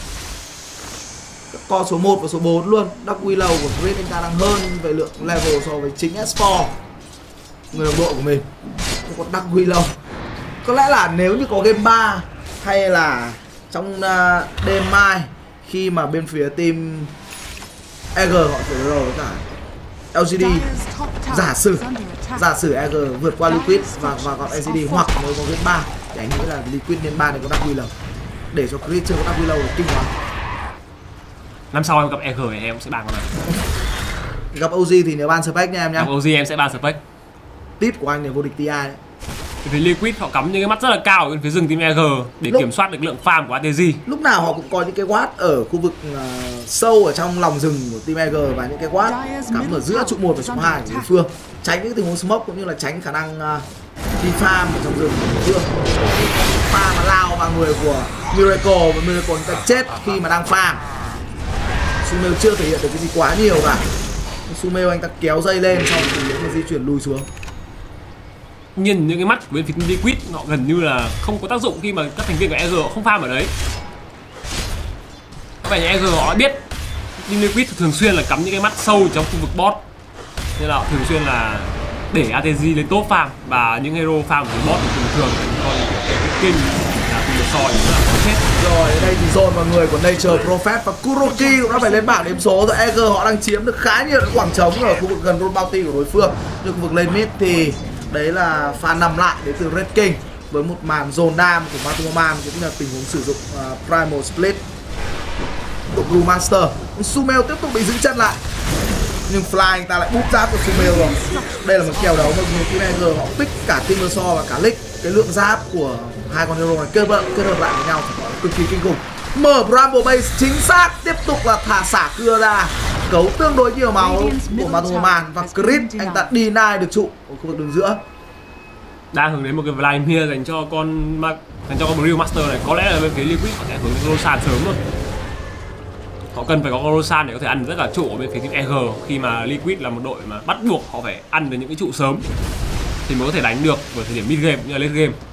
Core số một và số bốn luôn. Dark Willow của Crit anh ta đang hơn về lượng level so với chính ét four, người đồng đội của mình. Còn Dark Willow có lẽ là nếu như có game ba hay là trong uh, đêm mai, khi mà bên phía team e giê họ phải đối đầu với cả lờ giê đê, giả sử giả sử e giê vượt qua Liquid và và gặp lờ giê đê, hoặc nếu có game ba thì anh nghĩ là Liquid nên ba này có Dark Willow để cho Crit chơi có Dark Willow kinh lắm. Năm sau em gặp e giê thì em sẽ bàn con này. Gặp ô giê thì nhớ ban spec nha em nhá. Gặp ô giê em sẽ ban spec. Tip của anh để vô địch tê i đấy. Vì Liquid họ cắm những cái mắt rất là cao ở bên phía rừng team e giê để Lúc... kiểm soát được lượng farm của a tê giê. Lúc nào họ cũng có những cái watt ở khu vực uh, sâu ở trong lòng rừng của team e giê, và những cái watt cắm ở giữa trụ một và trụ hai của đối phương, tránh những tình huống smoke cũng như là tránh khả năng uh, đi farm ở trong rừng của đối phương. Farm mà lao vào người của Miracle, và Miracle người ta chết khi mà đang farm. Sumail chưa thể hiện được cái gì quá nhiều cả. Sumail anh ta kéo dây lên xong thì nó di chuyển lùi xuống. Nhìn những cái mắt của bên phía team Liquid họ gần như là không có tác dụng khi mà các thành viên của e giê họ không farm ở đấy. Có vẻ như e giê họ đã biết team Liquid thường xuyên là cắm những cái mắt sâu trong khu vực bot, nên là họ thường xuyên là để a tê giê lên top farm, và những hero farm của bot thì thường thường còn kinh là từ soi rất là khó chết. Rồi đây thì dồn vào người của Nature Prophet, và Kuroki cũng đã phải lên bảng điểm số rồi. e giê họ đang chiếm được khá nhiều khoảng trống ở khu vực gần Road Bounty của đối phương. Nhưng khu vực lên mid thì đấy là pha nằm lại đến từ Red King với một màn dồn đam của Matumama, cũng là tình huống sử dụng uh, Primal Split. của Brewmaster. Sumail tiếp tục bị giữ chân lại, nhưng Fly anh ta lại búp giáp của Sumail rồi. Đây là một kèo đấu mà Team Eagle họ pick cả Timbersaw và cả Lick. Cái lượng giáp của hai con hero này kết hợp, kết hợp lại với nhau phải gọi là cực kỳ kinh khủng. Mở Bramble Base chính xác, tiếp tục là thả xả cưa ra, cấu tương đối nhiều máu của Matoman và Crit anh ta deny được trụ ở khu vực đường giữa. Đang hướng đến một cái Vladimir dành cho con dành cho con Brewmaster này, có lẽ là bên phía Liquid họ sẽ hướng đến Roshan sớm luôn. Họ cần phải có con Roshan để có thể ăn tất cả trụ ở bên phía team Eagle, khi mà Liquid là một đội mà bắt buộc họ phải ăn được những cái trụ sớm thì mới có thể đánh được ở thời điểm mid game như là late game.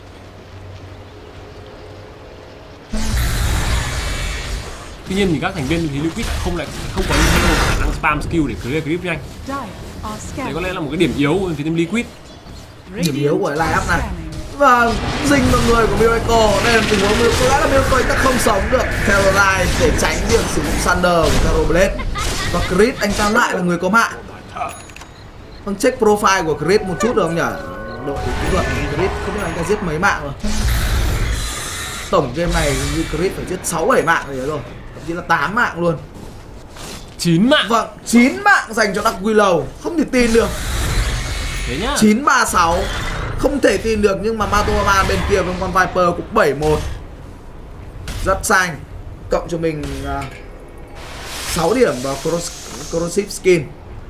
Tuy nhiên thì các thành viên thì Liquid không lại không có những khả năng spam skill để clear creep nhanh. Đấy có lẽ là một cái điểm yếu của phía team Liquid. Điểm yếu của line-up này. Và dinh vào người của Miracle. Đây là tình huống có lẽ là Miracle ta không sống được Terrorlight để tránh việc sử dụng Thunder của Terrorblade. Và Crit anh ta lại là người có mạng. Vâng, check profile của Crit một chút được không nhỉ? Đội kỹ thuật của Crit không biết anh ta giết mấy mạng rồi. Tổng game này như Crit phải giết sáu bảy mạng rồi, rồi thậm chí là tám mạng luôn. chín mạng. Vâng, chín mạng dành cho Dark Willow. Không thể tin được. Thế nhá. chín ba sáu. Không thể tin được, nhưng mà Matoman bên kia với con Viper cũng bảy một. Rất xanh. Cộng cho mình uh, sáu điểm vào Corrosive Skin.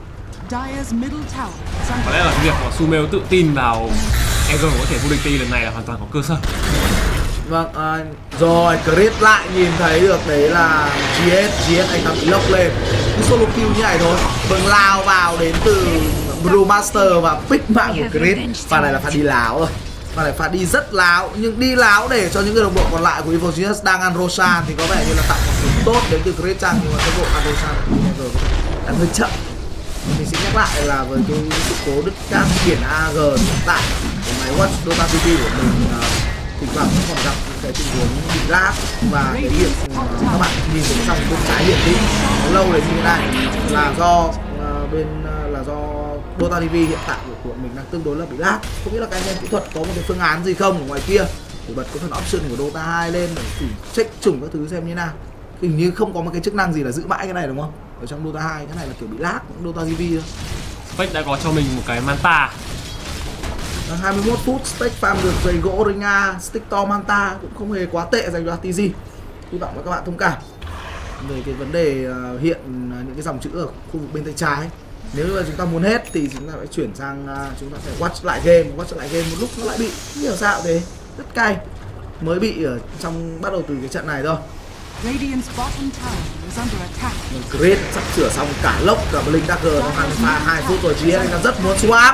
Có lẽ là cái việc của Sumail tự tin vào Eagle có thể vô địch ti lần này là hoàn toàn có cơ sở. Vâng, uh, rồi Crit lại nhìn thấy được đấy là giê ét, giê ét anh ta bị lốc lên. Cứ solo kill như này thôi. Vâng, lao vào đến từ Brewmaster và pick mạng của Crit. Pha này là pha đi láo rồi. Pha này pha đi rất láo, nhưng đi láo để cho những người đồng đội còn lại của Evil Genius đang ăn Roshan thì có vẻ như là tạo một sự tốt đến từ Crit chăng, nhưng mà cái bộ ăn Roshan rồi đang hơi chậm. Mình sẽ nhắc lại là với cái sự cố đứt cáp biển a giê hiện tại của máy Watch Dota tê vê của mình, uh, thỉnh thoảng vẫn còn gặp những cái tình huống bị lag, và cái việc uh, các bạn nhìn thấy trong bên trái hiển thị lâu đấy như thế này là do uh, bên uh, là do Dota tê vê hiện tại của, của mình đang tương đối là bị lag. Không biết là các anh em kỹ thuật có một cái phương án gì không ở ngoài kia để bật cái phần option của Dota hai lên để thử check chủng các thứ xem như nào. Hình như không có một cái chức năng gì là giữ mãi cái này đúng không? Ở trong Dota hai cái này là kiểu bị lag Dota tê vê thôi. Spec đã có cho mình một cái Manta. hai mươi mốt phút Spec farm được giày gỗ Ringa, Stick to Manta cũng không hề quá tệ dành cho a tê giê. Hy vọng là các bạn thông cảm về cái vấn đề uh, hiện uh, những cái dòng chữ ở khu vực bên tay trái. Nếu như mà chúng ta muốn hết thì chúng ta phải chuyển sang uh, chúng ta phải watch lại game, watch lại game một lúc nó lại bị không hiểu sao thế, rất cay. Mới bị ở trong bắt đầu từ cái trận này thôi. Great sắp sửa xong cả lốc cả Blink Dagger trong hai mươi hai phút rồi. giê ét anh ta rất muốn swap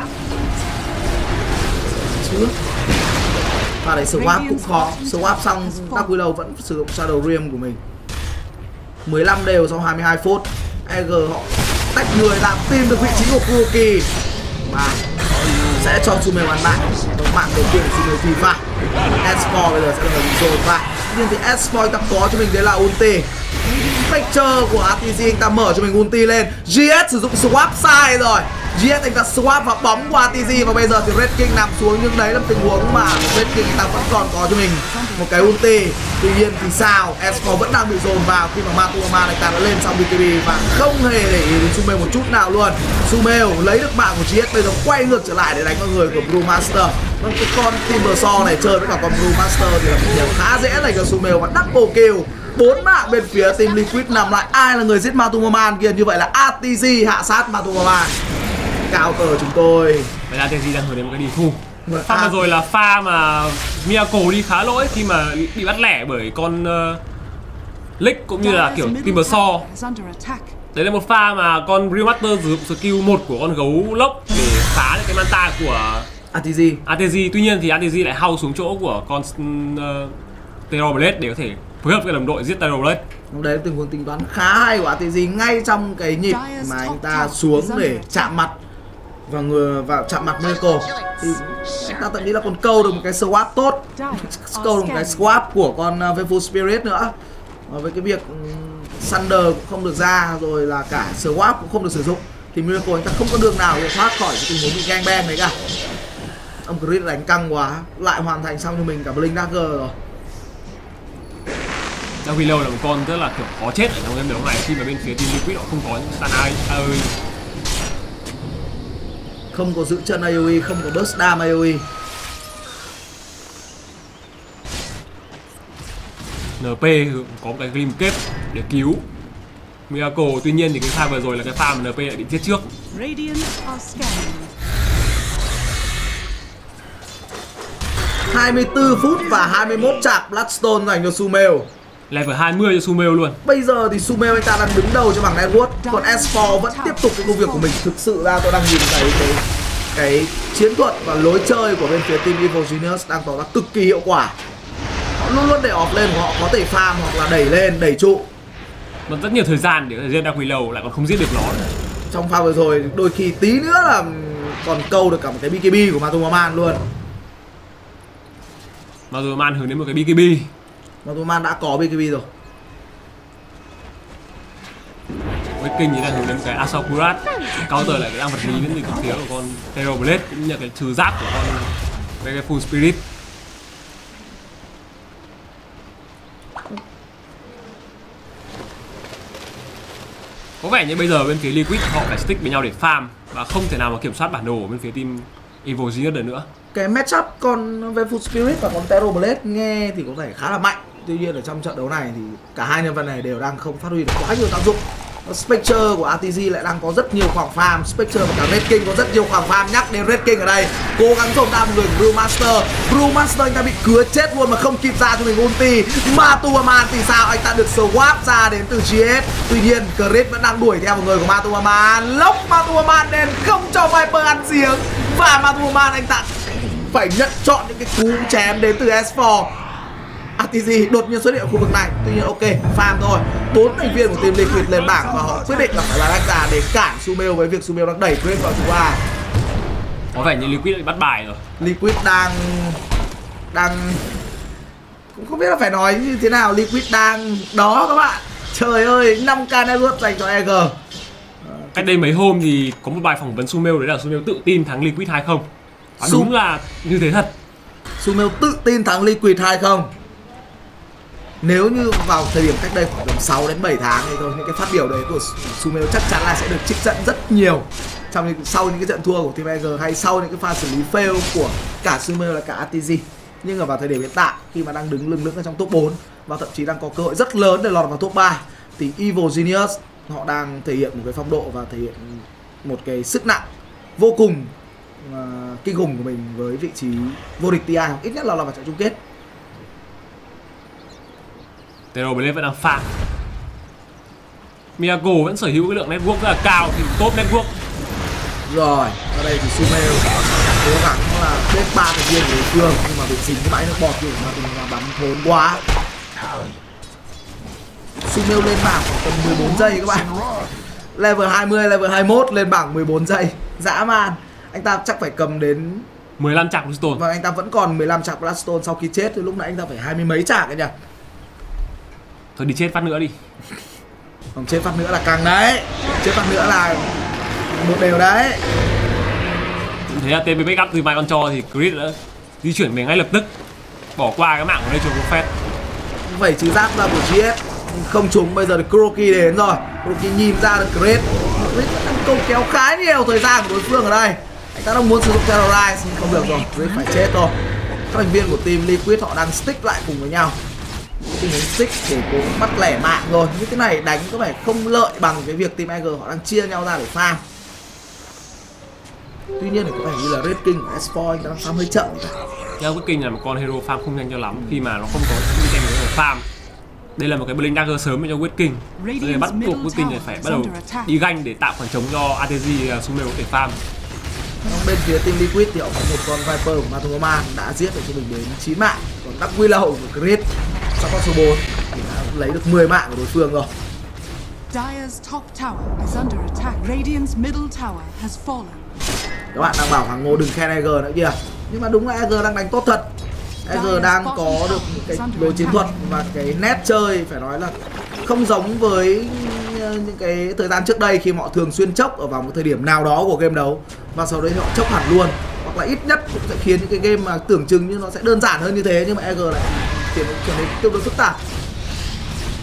chứ, và để swap cũng khó. Swap xong Dark Willow vẫn sử dụng Shadow Realm của mình. Mười lăm đều sau hai mươi hai phút. e giê họ tách người làm tìm được vị trí của Kuroki và sẽ cho Sumail ăn lại. Đồng mạng đầu tiên của Sumail phi phạm. S-Sport bây giờ sẽ là người dồn lại. Nhưng thì S-Sport ta có cho mình đấy là ulti. Spectre của a tê giê anh ta mở cho mình ulti lên. giê ét sử dụng swap sai rồi. giê ét anh ta swap vào bóng của a tê giê và bây giờ thì Red King nằm xuống, nhưng đấy là tình huống mà Red King anh ta vẫn còn có cho mình một cái ulti. Tuy nhiên thì sao, S-Sport vẫn đang bị dồn vào khi mà Matoman anh ta đã lên xong bê ca bê và không hề để ý đến Sumail một chút nào luôn. Sumail lấy được mạng của giê ét, bây giờ quay ngược trở lại để đánh vào người của Brewmaster. Vâng, cái con Timbersaw này chơi với cả con Brewmaster thì là một điều khá dễ dành cho Sumail và double kill. Bốn mạng bên phía team Liquid nằm lại. Ai là người giết Matoman kia? Như vậy là a tê giê hạ sát Matoman. Cao cờ chúng tôi. Vậy a tê giê đang hướng đến một cái đi thu. Pha vừa rồi là pha mà Miracle đi khá lỗi khi mà bị bắt lẻ bởi con uh, Lick cũng như là kiểu Timbersaw. Đấy là một pha mà con Brewmaster sử dụng skill một của con gấu lốc để phá được cái Manta của a tê giê. a tê giê. Tuy nhiên thì a tê giê lại hao xuống chỗ của con uh, Terrorblade để có thể phối hợp với đồng đội giết Terrorblade. Đấy là tình huống tính toán khá hay của a tê giê ngay trong cái nhịp mà anh ta xuống để chạm mặt và người vào chạm mặt Miracle thì anh ta thậm chí là còn câu được một cái swap tốt, câu được một cái swap của con uh, Vengeful Spirit nữa. Và với cái việc um, Thunder cũng không được ra, rồi là cả swap cũng không được sử dụng thì Miracle anh ta không có đường nào để thoát khỏi cái tình huống bị gangbang đấy cả. Ông Crit đánh căng quá, lại hoàn thành xong cho mình cả Blink Dagger rồi. Willow là một con rất là kiểu khó chết ở trong game đấu này khi mà bên phía team Liquid họ không có những stun a o e, không có giữ chân a o e, không có burst dam a o e. en pê có một cái Glim Cape để cứu Miracle, tuy nhiên thì cái pha vừa rồi là cái pha mà en pê lại bị giết trước. Radiant are scanning. hai mươi tư phút và hai mươi mốt chạc Bloodstone dành cho Sumail. Level hai mươi cho Sumail luôn. Bây giờ thì Sumail anh ta đang đứng đầu cho bảng network, còn ét bốn vẫn tiếp tục cái công việc của mình. Thực sự ra tôi đang nhìn thấy cái cái chiến thuật và lối chơi của bên phía team Evil Genius đang tỏ ra cực kỳ hiệu quả. Họ luôn luôn để off lên của họ có thể farm hoặc là đẩy lên, đẩy trụ. Nó rất nhiều thời gian để giết Dark Willow lại còn không giết được nó. Trong pha vừa rồi đôi khi tí nữa là còn câu được cả một cái bê ca bê của Matumaman luôn. Matumaman hướng đến một cái bê ca bê. Matumaman đã có bê ca bê rồi. Với kinh thì là hướng đến cái Assault counter lại cái đang vật lý đến từ phía của con Terror Blade cũng như là cái trừ giáp của con cái, cái Full Spirit. Có vẻ như bây giờ bên phía Liquid họ phải stick với nhau để farm và không thể nào mà kiểm soát bản đồ của bên phía team Evil Genius được nữa. Cái matchup con về Full Spirit và con Terror Blade nghe thì có thể khá là mạnh. Tuy nhiên ở trong trận đấu này thì cả hai nhân vật này đều đang không phát huy được quá nhiều tác dụng. Spectre của a tê giê lại đang có rất nhiều khoảng farm. Spectre và cả Red King có rất nhiều khoảng farm. Nhắc đến Red King ở đây, cố gắng dồn ra một người của Brewmaster. Brewmaster anh ta bị cứa chết luôn mà không kịp ra cho mình ulti. Matumaman thì sao? Anh ta được swap ra đến từ giê ét. Tuy nhiên Chris vẫn đang đuổi theo một người của Matumaman. Lốc Matumaman nên không cho Viper ăn giếng. Và Matumaman anh ta phải nhận chọn những cái cú chém đến từ ét bốn. a tê giê đột nhiên xuất hiện ở khu vực này. Tuy nhiên ok, farm thôi. Bốn thành viên của team Liquid lên bảng và họ quyết định là phải là đánh giá để cản Sumail với việc Sumail đang đẩy Chris vào thứ ba. Có vẻ như Liquid bị bắt bài rồi. Liquid đang đang cũng không biết là phải nói như thế nào. Liquid đang đó các bạn. Trời ơi, năm k network dành cho e giê. Cách đây mấy hôm thì có một bài phỏng vấn Sumail, đấy là Sumail tự tin thắng Liquid hai không. Và đúng là như thế thật. Sumail tự tin thắng Liquid hai không. Nếu như vào thời điểm cách đây khoảng tầm sáu đến bảy tháng thì thôi, những cái phát biểu đấy của Sumail chắc chắn là sẽ được trích dẫn rất nhiều trong những, sau những cái trận thua của team e giê hay sau những cái pha xử lý fail của cả Sumail là cả a tê giê. Nhưng ở vào thời điểm hiện tại khi mà đang đứng lưng lững ở trong top bốn và thậm chí đang có cơ hội rất lớn để lọt vào top ba thì Evil Genius họ đang thể hiện một cái phong độ và thể hiện một cái sức nặng vô cùng uh, kinh khủng của mình với vị trí vô địch tê i hoặc ít nhất là lọt vào trận chung kết. Terror Blade vẫn đang farm. Miracle vẫn sở hữu cái lượng network rất là cao thì top network. Rồi, ở đây thì Sumail cố gắng là bết ba thành viên của đối phương nhưng mà bị dính cái bãi nước bọt thì mà mình bắn thốn quá. Sumail lên bảng khoảng tầm mười bốn giây các bạn. Level hai mươi, level hai mươi mốt lên bảng mười bốn giây. Dã man. Anh ta chắc phải cầm đến mười lăm chạc Bloodstone. Và anh ta vẫn còn mười lăm chạc Bloodstone sau khi chết thì lúc nãy anh ta phải hai mươi mấy chạc ấy nhỉ. Thôi đi chết phát nữa đi. Còn chết phát nữa là càng đấy. Chết phát nữa là một đều đấy. Thế là tê pê backup từ mai con cho thì Chris đã di chuyển về ngay lập tức, bỏ qua cái mạng của Rachel Prophet. Vẩy trừ giáp ra của giê ét không trúng. Bây giờ thì Kuroki đến rồi. Kuroki nhìn ra được Chris. Chris vẫn đang câu kéo khá nhiều thời gian của đối phương ở đây. Anh ta đang muốn sử dụng Terrorize nhưng không được rồi. Chris phải chết thôi. Các thành viên của team Liquid họ đang stick lại cùng với nhau. Tình huống stick để cố bắt lẻ mạng rồi. Như thế này đánh có vẻ không lợi bằng cái việc team e giê họ đang chia nhau ra để farm. Tuy nhiên thì có vẻ như là Red King của ét bốn anh ta đang farm hơi chậm. Red King là một con hero farm không nhanh cho lắm khi mà nó không có những item để farm. Đây là một cái Blink Dagger sớm cho Red King. Nên bắt buộc Red King phải bắt đầu đi ganh để tạo khoảng trống cho a tê giê Sumail để farm. Bên phía team Liquid thì họ có một con Viper của Matumaman đã giết được cho mình đến chín mạng. Còn Dark Willow của Chris sau con số bốn thì đã lấy được mười mạng của đối phương rồi. Dire's top tower is under attack. Radiant's middle tower has fallen. Các bạn đang bảo Hoàng Ngô đừng khen e giê nữa kìa. Nhưng mà đúng là e giê đang đánh tốt thật. e giê đang có được cái lối chiến thuật và cái nét chơi phải nói là không giống với những cái thời gian trước đây khi họ thường xuyên chốc ở vào một thời điểm nào đó của game đấu và sau đấy họ chốc hẳn luôn, hoặc là ít nhất cũng sẽ khiến những cái game mà tưởng chừng như nó sẽ đơn giản hơn như thế nhưng mà e giê lại khiến trở nên tương đối phức tạp.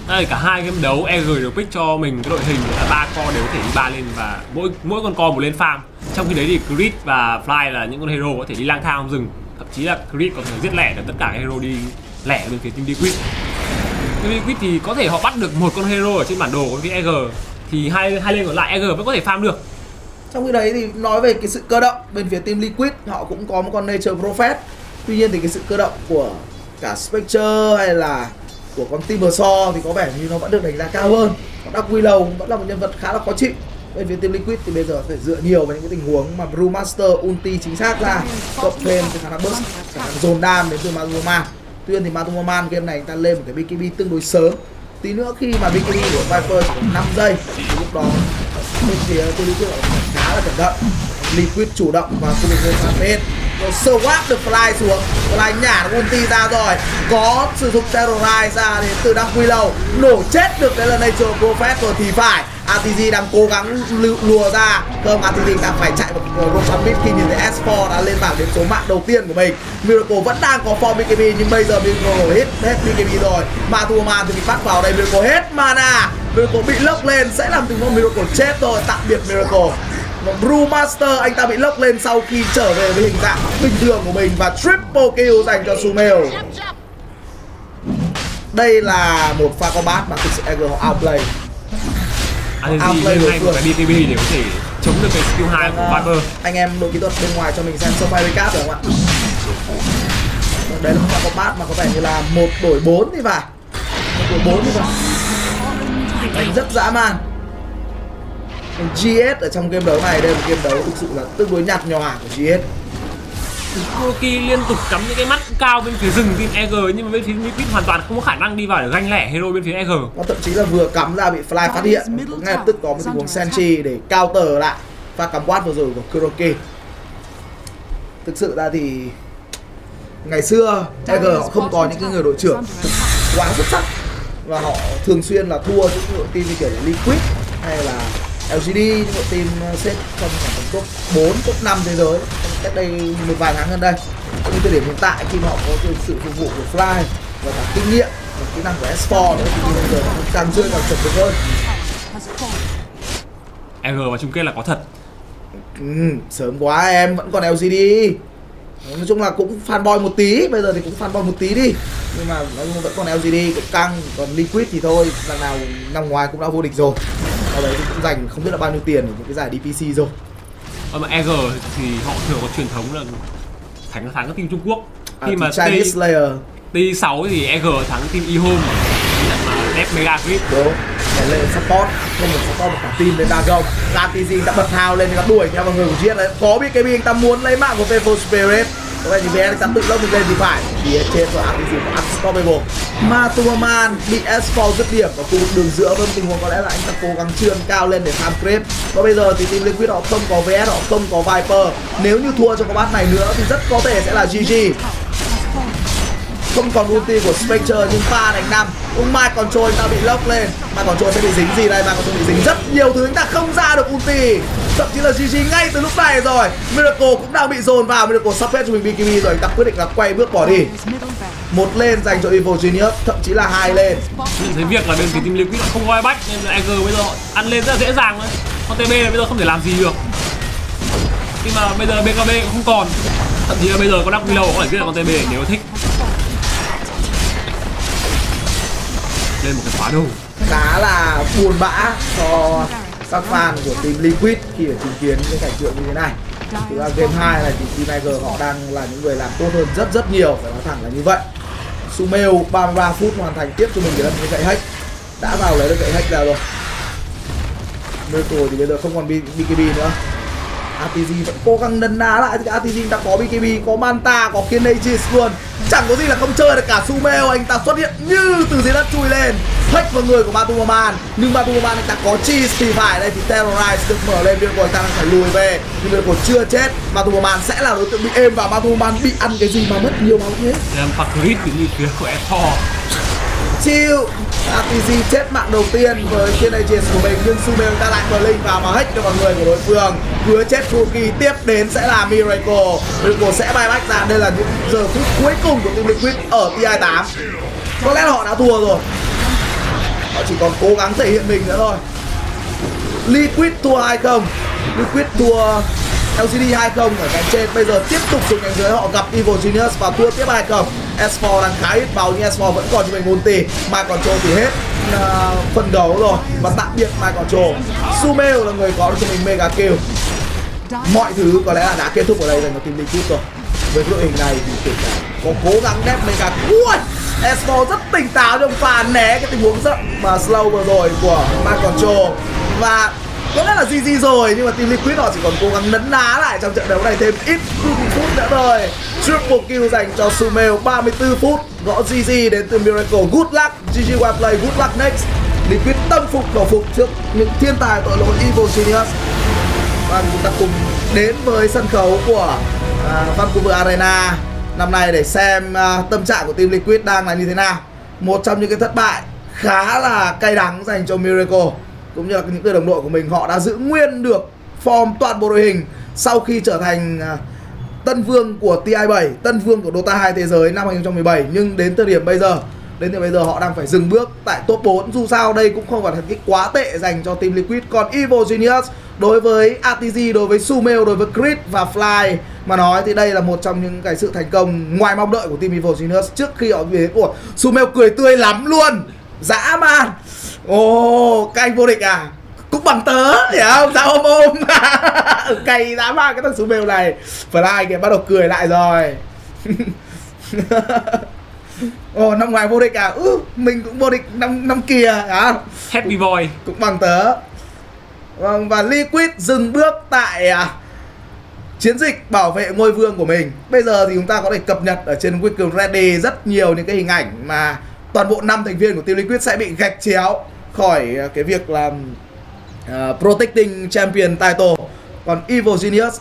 Đây cả hai game đấu e giê đều pick cho mình cái đội hình là ba co đều có thể đi ba lên và mỗi mỗi con co một lên farm. Trong khi đấy thì Creed và Fly là những con hero có thể đi lang thang trong rừng, thậm chí là Creed có thể giết lẻ được tất cả các hero đi lẻ bên phía team Liquid. Team Liquid thì có thể họ bắt được một con hero ở trên bản đồ của phía e giê thì hai hai lên còn lại e giê vẫn có thể farm được. Trong khi đấy thì nói về cái sự cơ động bên phía team Liquid, họ cũng có một con Nature Prophet. Tuy nhiên thì cái sự cơ động của cả Spectre hay là của con Timbersaw thì có vẻ như nó vẫn được đánh giá cao hơn. Còn Dark Willow vẫn là một nhân vật khá là khó chịu. Bên phía team Liquid thì bây giờ phải dựa nhiều vào những cái tình huống mà Brewmaster ulti chính xác ra, cộng thêm cái khả năng burst, khả năng dồn đam đến từ Mazuman. Tuy nhiên thì Mazuman game này ta lên một cái bê ca bê tương đối sớm. Tí nữa khi mà bê ca bê của Viper chỉ còn năm giây thì lúc đó bên phía team Liquid khá là cẩn thận. Liquid chủ động vào khu vực bên bên rồi swap được Fly xuống, Fly nhả được ulti ra rồi, có sử dụng Terrorize ra đến từ Dark Willow, nổ chết được cái là Nature Prophet rồi thì phải a tê giê đang cố gắng lùa ra. Không, a tê giê đang phải chạy vào Roshan Mid khi nhìn thấy S bốn đã lên bảng điểm số mạng đầu tiên của mình. Miracle vẫn đang có form bê ca bê nhưng bây giờ Miracle hit hết bê ca bê rồi. Matuaman thì bị bắt vào đây, Miracle hết mana, Miracle bị lốc lên sẽ làm tình huống Miracle chết rồi. Tạm biệt Miracle. Brewmaster anh ta bị lốc lên sau khi trở về với hình dạng bình thường của mình và triple kill dành cho Sumail. Đây là một pha combat mà thực sự e giê họ outplay. Outplay đối phương cái bê ca bê để có thể chống được cái skill hai của Viper. Anh em đội kỹ thuật bên ngoài cho mình xem Survivor Recap được không ạ? Đấy là một pha combat mà có vẻ như là một đổi bốn thì phải. Một đổi bốn thì phải. Đánh rất dã man. giê ét ở trong game đấu này, đây là một game đấu thực sự là tương đối nhạt nhòa của giê ét. Kuroki liên tục cắm những cái mắt cao bên phía rừng team e giê nhưng mà bên phía Liquid hoàn toàn không có khả năng đi vào để ganh lẻ hero bên phía e giê. Nó thậm chí là vừa cắm ra bị Fly phát hiện, ngay lập tức có một tình huống Sentry để counter lại pha cắm quát vừa rồi của Kuroki. Thực sự ra thì ngày xưa e giê họ không có những cái người đội trưởng quá xuất sắc và họ thường xuyên là thua những đội team như kiểu là Liquid hay là lờ giê đê, những đội team xếp trong khoảng top bốn, top năm thế giới cách đây một vài tháng gần đây. Nhưng thời điểm hiện tại khi mà họ có sự phục vụ của Fly và cả kinh nghiệm và kỹ năng của S bốn nữa thì bây giờ họ càng chơi càng chuẩn được hơn. e giê vào chung kết là có thật. Ừ, sớm quá em, vẫn còn lờ giê đê. Nói chung là cũng fanboy một tí, bây giờ thì cũng fanboy một tí đi. Nhưng mà nói chung vẫn còn lờ giê đê cũng căng, còn Liquid thì thôi, đằng nào năm ngoài cũng đã vô địch rồi. Sau đấy thì cũng dành không biết là bao nhiêu tiền ở những cái giải đê pê xê rồi. Còn mà e giê thì họ thường có truyền thống là thắng thắng các team Trung Quốc. Khi À, mà Chinese Slayer T sáu thì e giê thắng team eHome mà Def Mega Grip. đúng, để lên support, không được support một cả team lên Dragon. a tê giê đã bật hào lên, đã đuổi theo vào người của giê ét đấy. Có bê ca bê anh ta muốn lấy mạng của Faithful Spirit. Có vẻ như bé anh ta tự lốc mình lên thì phải. Thì trên của a tê giê có unstoppable. Matuaman bị S bốn dứt điểm ở khu vực đường giữa, vâng tình huống có lẽ là anh ta cố gắng trườn cao lên để farm creep. Và bây giờ thì team Liquid họ không có vê ét, họ không có Viper. Nếu như thua trong combat này nữa thì rất có thể sẽ là giê giê. Không còn ulti của Spectre nhưng pha đánh năm. Ông Mind Control anh ta bị lốc lên. Mind Control sẽ bị dính gì đây? Mind Control bị dính rất nhiều thứ, anh ta không ra được ulti. Thậm chí là giê giê ngay từ lúc này rồi. Miracle cũng đang bị dồn vào, Miracle sắp hết cho mình bê ca bê rồi, anh ta quyết định là quay bước bỏ đi. Một lên dành cho Evil Genius, thậm chí là hai lên. Thấy việc là bên phía team Liquid không coi back nên là e giê bây giờ họ ăn lên rất là dễ dàng thôi. Con tê bê này bây giờ không thể làm gì được. Khi mà bây giờ bê ca bê cũng không còn. Thậm chí là bây giờ con Dark Willow có thể giết được con tê bê nếu thích. Lên một cái khóa đầu Khá là buồn bã cho các fan của team Liquid khi phải chứng kiến cái cảnh tượng như thế này. Thì là game hai này thì team e giê họ đang là những người làm tốt hơn rất rất nhiều, phải nói thẳng là như vậy. Sumail ba mươi ba phút hoàn thành tiếp cho mình cái lần gậy hack, đã vào lấy được gậy hack ra rồi. Miracle thì bây giờ không còn bê ca bê nữa. a tê giê vẫn cố gắng nấn ná lại, thì a tê giê đã có bê ca bê, có Manta, có Kiên Aegis luôn. Chẳng có gì là không chơi được cả. Sumail anh ta xuất hiện như từ dưới đất chui lên, hack vào người của Matuaman. Nhưng Matuaman anh ta có cheese thì phải, đây thì Terrorize được mở lên, Miracle anh ta đang phải lùi về. Nhưng Miracle chưa chết, Matuaman sẽ là đối tượng bị êm và Matuaman bị ăn cái gì mà mất nhiều máu thế. làm phạt crit như phía của e bốn. Chill, a tê giê chết mạng đầu tiên với Kiên Aegis của mình, nhưng Sumail ta lại blink vào mà hack được vào người của đối phương. Vừa chết Kuroki, tiếp đến sẽ là Miracle. Miracle sẽ bay back ra. Đây là những giờ phút cuối cùng của team Liquid ở T I tám. Có lẽ là họ đã thua rồi. họ chỉ còn cố gắng thể hiện mình nữa thôi. Liquid thua hai không, Liquid thua lờ giê đê hai không ở cánh trên. Bây giờ tiếp tục xuống cánh dưới, họ gặp Evil Genius và thua tiếp hai không. ét bốn đang khá ít máu nhưng ét bốn vẫn còn cho mình ulti. My Control thì hết uh, phần đấu rồi và tạm biệt My Control. Sumail là người có cho mình mega kill. Mọi thứ có lẽ là đã kết thúc ở đây dành cho team Liquid rồi. Với đội hình này thì kể cả có cố gắng đép mega ui, ét bốn rất tỉnh táo trong pha né cái tình huống rất mà slow vừa rồi của My Control. Và có lẽ là giê giê rồi nhưng mà team Liquid họ chỉ còn cố gắng nấn ná lại trong trận đấu này thêm ít phút nữa thôi. Triple kill dành cho Sumail, ba mươi tư phút gõ giê giê đến từ Miracle. Good luck, giê giê well play, good luck next. Liquid tâm phục khẩu phục trước những thiên tài tội lỗi Evil Genius. Và chúng ta cùng đến với sân khấu của uh, Vancouver Arena năm nay để xem uh, tâm trạng của team Liquid đang là như thế nào. Một trong những cái thất bại khá là cay đắng dành cho Miracle cũng như là những người đồng đội của mình. Họ đã giữ nguyên được form toàn bộ đội hình sau khi trở thành uh, tân vương của T I bảy, tân vương của Dota hai thế giới năm hai không một bảy. Nhưng đến thời điểm bây giờ Đến thời bây giờ họ đang phải dừng bước tại top bốn. Dù sao đây cũng không phải là cái quá tệ dành cho team Liquid. Còn Evil Genius đối với a tê giê, đối với Sumail, đối với Crit và Fly mà nói thì đây là một trong những cái sự thành công ngoài mong đợi của team Evil Genius trước khi họ về. Của Sumail cười tươi lắm luôn, dã man. Ồ, oh, các anh vô địch à? Cũng bằng tớ, hiểu không? Sao ôm ôm. Cày dã man cái thằng Sumail này. Fly kìa bắt đầu cười lại rồi. Ồ, oh, năm ngoài vô địch à? Ừ, mình cũng vô địch năm năm kia hả? Happy boy. Cũng bằng tớ. Vâng, và Liquid dừng bước tại à, chiến dịch bảo vệ ngôi vương của mình. Bây giờ thì chúng ta có thể cập nhật ở trên Wicked Ready rất nhiều những cái hình ảnh mà toàn bộ năm thành viên của team Liquid sẽ bị gạch chéo khỏi cái việc là uh, Protecting Champion title. Còn Evil Genius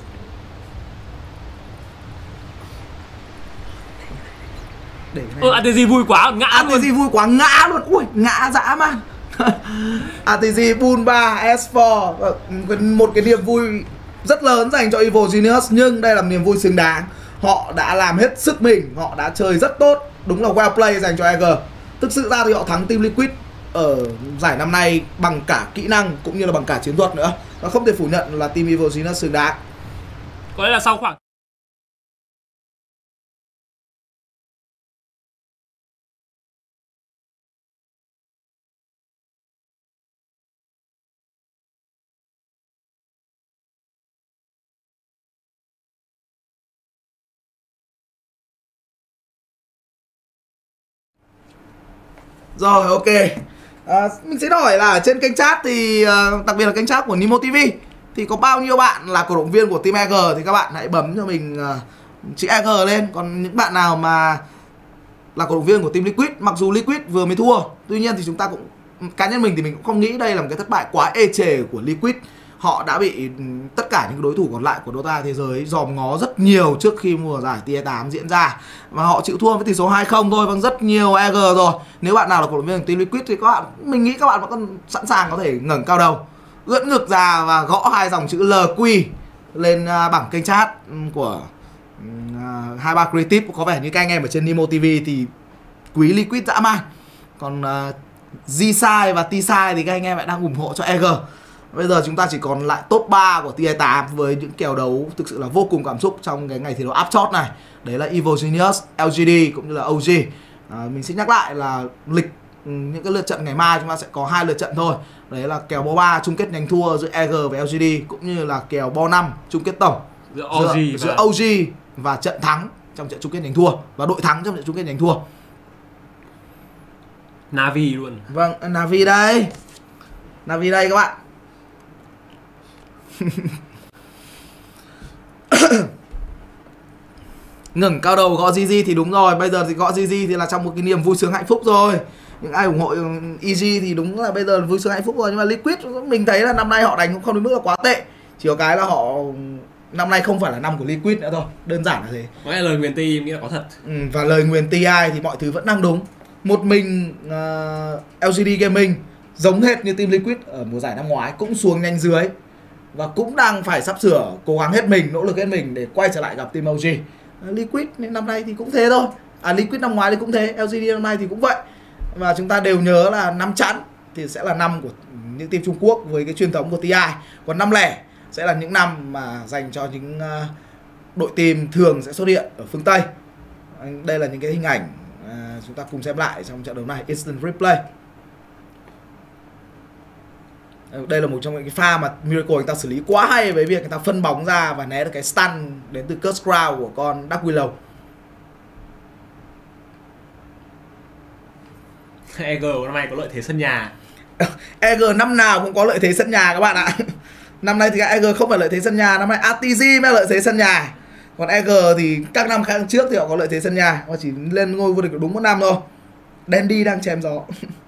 Ơ, a tê giê vui quá, ngã a tê giê luôn. vui quá, ngã luôn. Ui, ngã dã man. a tê giê Bull ba, ét bốn. Một cái niềm vui rất lớn dành cho Evil Genius. Nhưng đây là niềm vui xứng đáng. Họ đã làm hết sức mình, họ đã chơi rất tốt. Đúng là well play dành cho e giê. Thực sự ra thì họ thắng team Liquid ở giải năm nay bằng cả kỹ năng cũng như là bằng cả chiến thuật nữa. Và không thể phủ nhận là team Evil Genius xứng đáng. Có lẽ là sau khoảng Rồi, ok. à, Mình sẽ hỏi là trên kênh chat thì uh, đặc biệt là kênh chat của Nimo ti vi thì có bao nhiêu bạn là cổ động viên của team e giê thì các bạn hãy bấm cho mình uh, chữ e giê lên. Còn những bạn nào mà là cổ động viên của team Liquid, mặc dù Liquid vừa mới thua, tuy nhiên thì chúng ta cũng, cá nhân mình thì mình cũng không nghĩ đây là một cái thất bại quá ê chề của Liquid. Họ đã bị tất cả những đối thủ còn lại của Dota thế giới dòm ngó rất nhiều trước khi mùa giải Tier tám diễn ra. Và họ chịu thua với tỷ số hai không thôi, vâng, rất nhiều e giê rồi. Nếu bạn nào là cổ động viên của team Liquid thì các bạn, mình nghĩ các bạn vẫn còn sẵn sàng có thể ngẩng cao đầu, ưỡn ngực ra và gõ hai dòng chữ L Q lên bảng kênh chat của hai ba Creative. Có vẻ như các anh em ở trên Nimo ti vi thì quý Liquid dã man. Còn uh, G-Side và T-Side thì các anh em lại đang ủng hộ cho e giê. Bây giờ chúng ta chỉ còn lại top ba của Tier tám với những kèo đấu thực sự là vô cùng cảm xúc trong cái ngày thi đấu Upshot này. Đấy là Evil Genius, lờ giê đê cũng như là o giê. à, Mình xin nhắc lại là lịch những cái lượt trận ngày mai chúng ta sẽ có hai lượt trận thôi. Đấy là kèo bo ba chung kết nhanh thua giữa e giê và lờ giê đê, cũng như là kèo bo năm chung kết tổng giữa o giê, giữa, giữa o giê và trận thắng trong trận chung kết nhanh thua, và đội thắng trong trận chung kết nhanh thua. Navi luôn. Vâng, Navi đây. Navi đây các bạn. Ngẩng cao đầu gõ giê giê thì đúng rồi. Bây giờ thì gõ giê giê thì là trong một cái niềm vui sướng hạnh phúc rồi. Những ai ủng hộ e giê thì đúng là bây giờ vui sướng hạnh phúc rồi. Nhưng mà Liquid mình thấy là năm nay họ đánh cũng không đến mức là quá tệ. Chỉ có cái là họ năm nay không phải là năm của Liquid nữa thôi. Đơn giản là thế. Có lẽ lời nguyền Ti em nghĩ là có thật. ừ, Và lời nguyền tê i thì mọi thứ vẫn đang đúng. Một mình uh, lờ giê đê Gaming giống hệt như team Liquid ở mùa giải năm ngoái, cũng xuống nhanh dưới và cũng đang phải sắp sửa cố gắng hết mình, nỗ lực hết mình để quay trở lại gặp team o giê. Liquid năm nay thì cũng thế thôi. À, Liquid năm ngoái thì cũng thế, lờ giê đê năm nay thì cũng vậy. Và chúng ta đều nhớ là năm chẵn thì sẽ là năm của những team Trung Quốc với cái truyền thống của tê i. Còn năm lẻ sẽ là những năm mà dành cho những uh, đội team thường sẽ xuất hiện ở phương Tây. Đây là những cái hình ảnh uh, chúng ta cùng xem lại trong trận đấu này. Instant replay. Đây là một trong những cái pha mà Miracle người ta xử lý quá hay với việc người ta phân bóng ra và né được cái stun đến từ Curse Crown của con Dark Willow. e giê năm nay có lợi thế sân nhà. e giê năm nào cũng có lợi thế sân nhà các bạn ạ. Năm nay thì e giê không phải lợi thế sân nhà, năm nay a tê giê mới lợi thế sân nhà. Còn e giê thì các năm khác trước thì họ có lợi thế sân nhà, họ chỉ lên ngôi vô địch đúng một năm thôi. Dandy đang chém gió.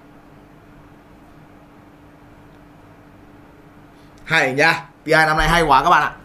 Hay nha, tê i năm nay hay quá các bạn ạ.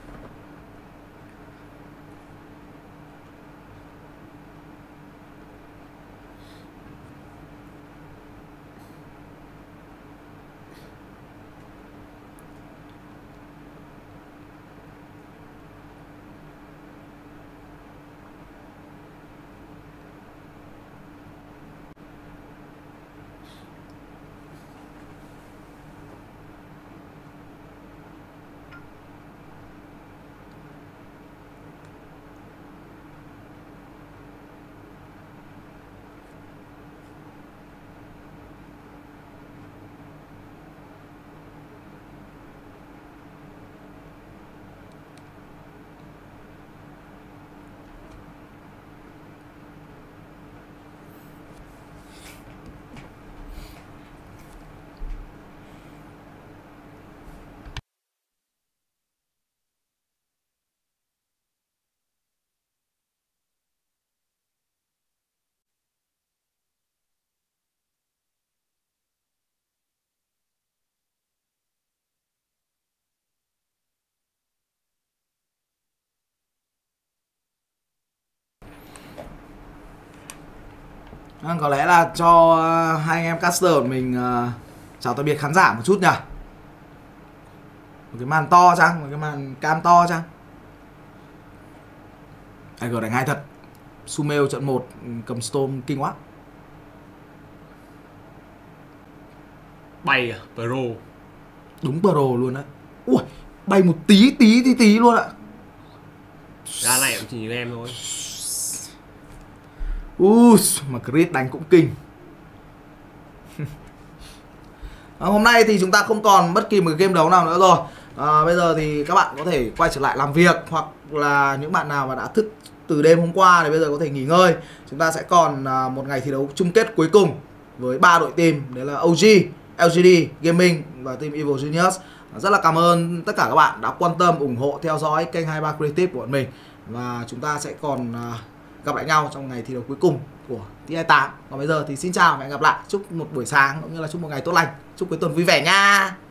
À, có lẽ là cho uh, hai anh em caster của mình uh, chào tạm biệt khán giả một chút nhỉ. Một cái màn to chăng, một cái màn cam to chăng. e giê đánh hay thật. Sumail trận một cầm Storm kinh quá. Bay à, Pro. Đúng Pro luôn đấy. Ui, bay một tí tí tí tí luôn ạ. Ra này cũng chỉ như em thôi. Ui, mà Chris đánh cũng kinh. À, hôm nay thì chúng ta không còn bất kỳ một game đấu nào nữa rồi. À, bây giờ thì các bạn có thể quay trở lại làm việc, hoặc là những bạn nào mà đã thức từ đêm hôm qua thì bây giờ có thể nghỉ ngơi. Chúng ta sẽ còn à, một ngày thi đấu chung kết cuối cùng với ba đội team, đấy là o giê, lờ giê đê Gaming và team Evil Genius. À, rất là cảm ơn tất cả các bạn đã quan tâm, ủng hộ, theo dõi kênh hai mươi ba Creative của bọn mình. Và chúng ta sẽ còn à, gặp lại nhau trong ngày thi đấu cuối cùng của tê i tám. Còn bây giờ thì xin chào và hẹn gặp lại. Chúc một buổi sáng cũng như là chúc một ngày tốt lành. Chúc cuối tuần vui vẻ nha.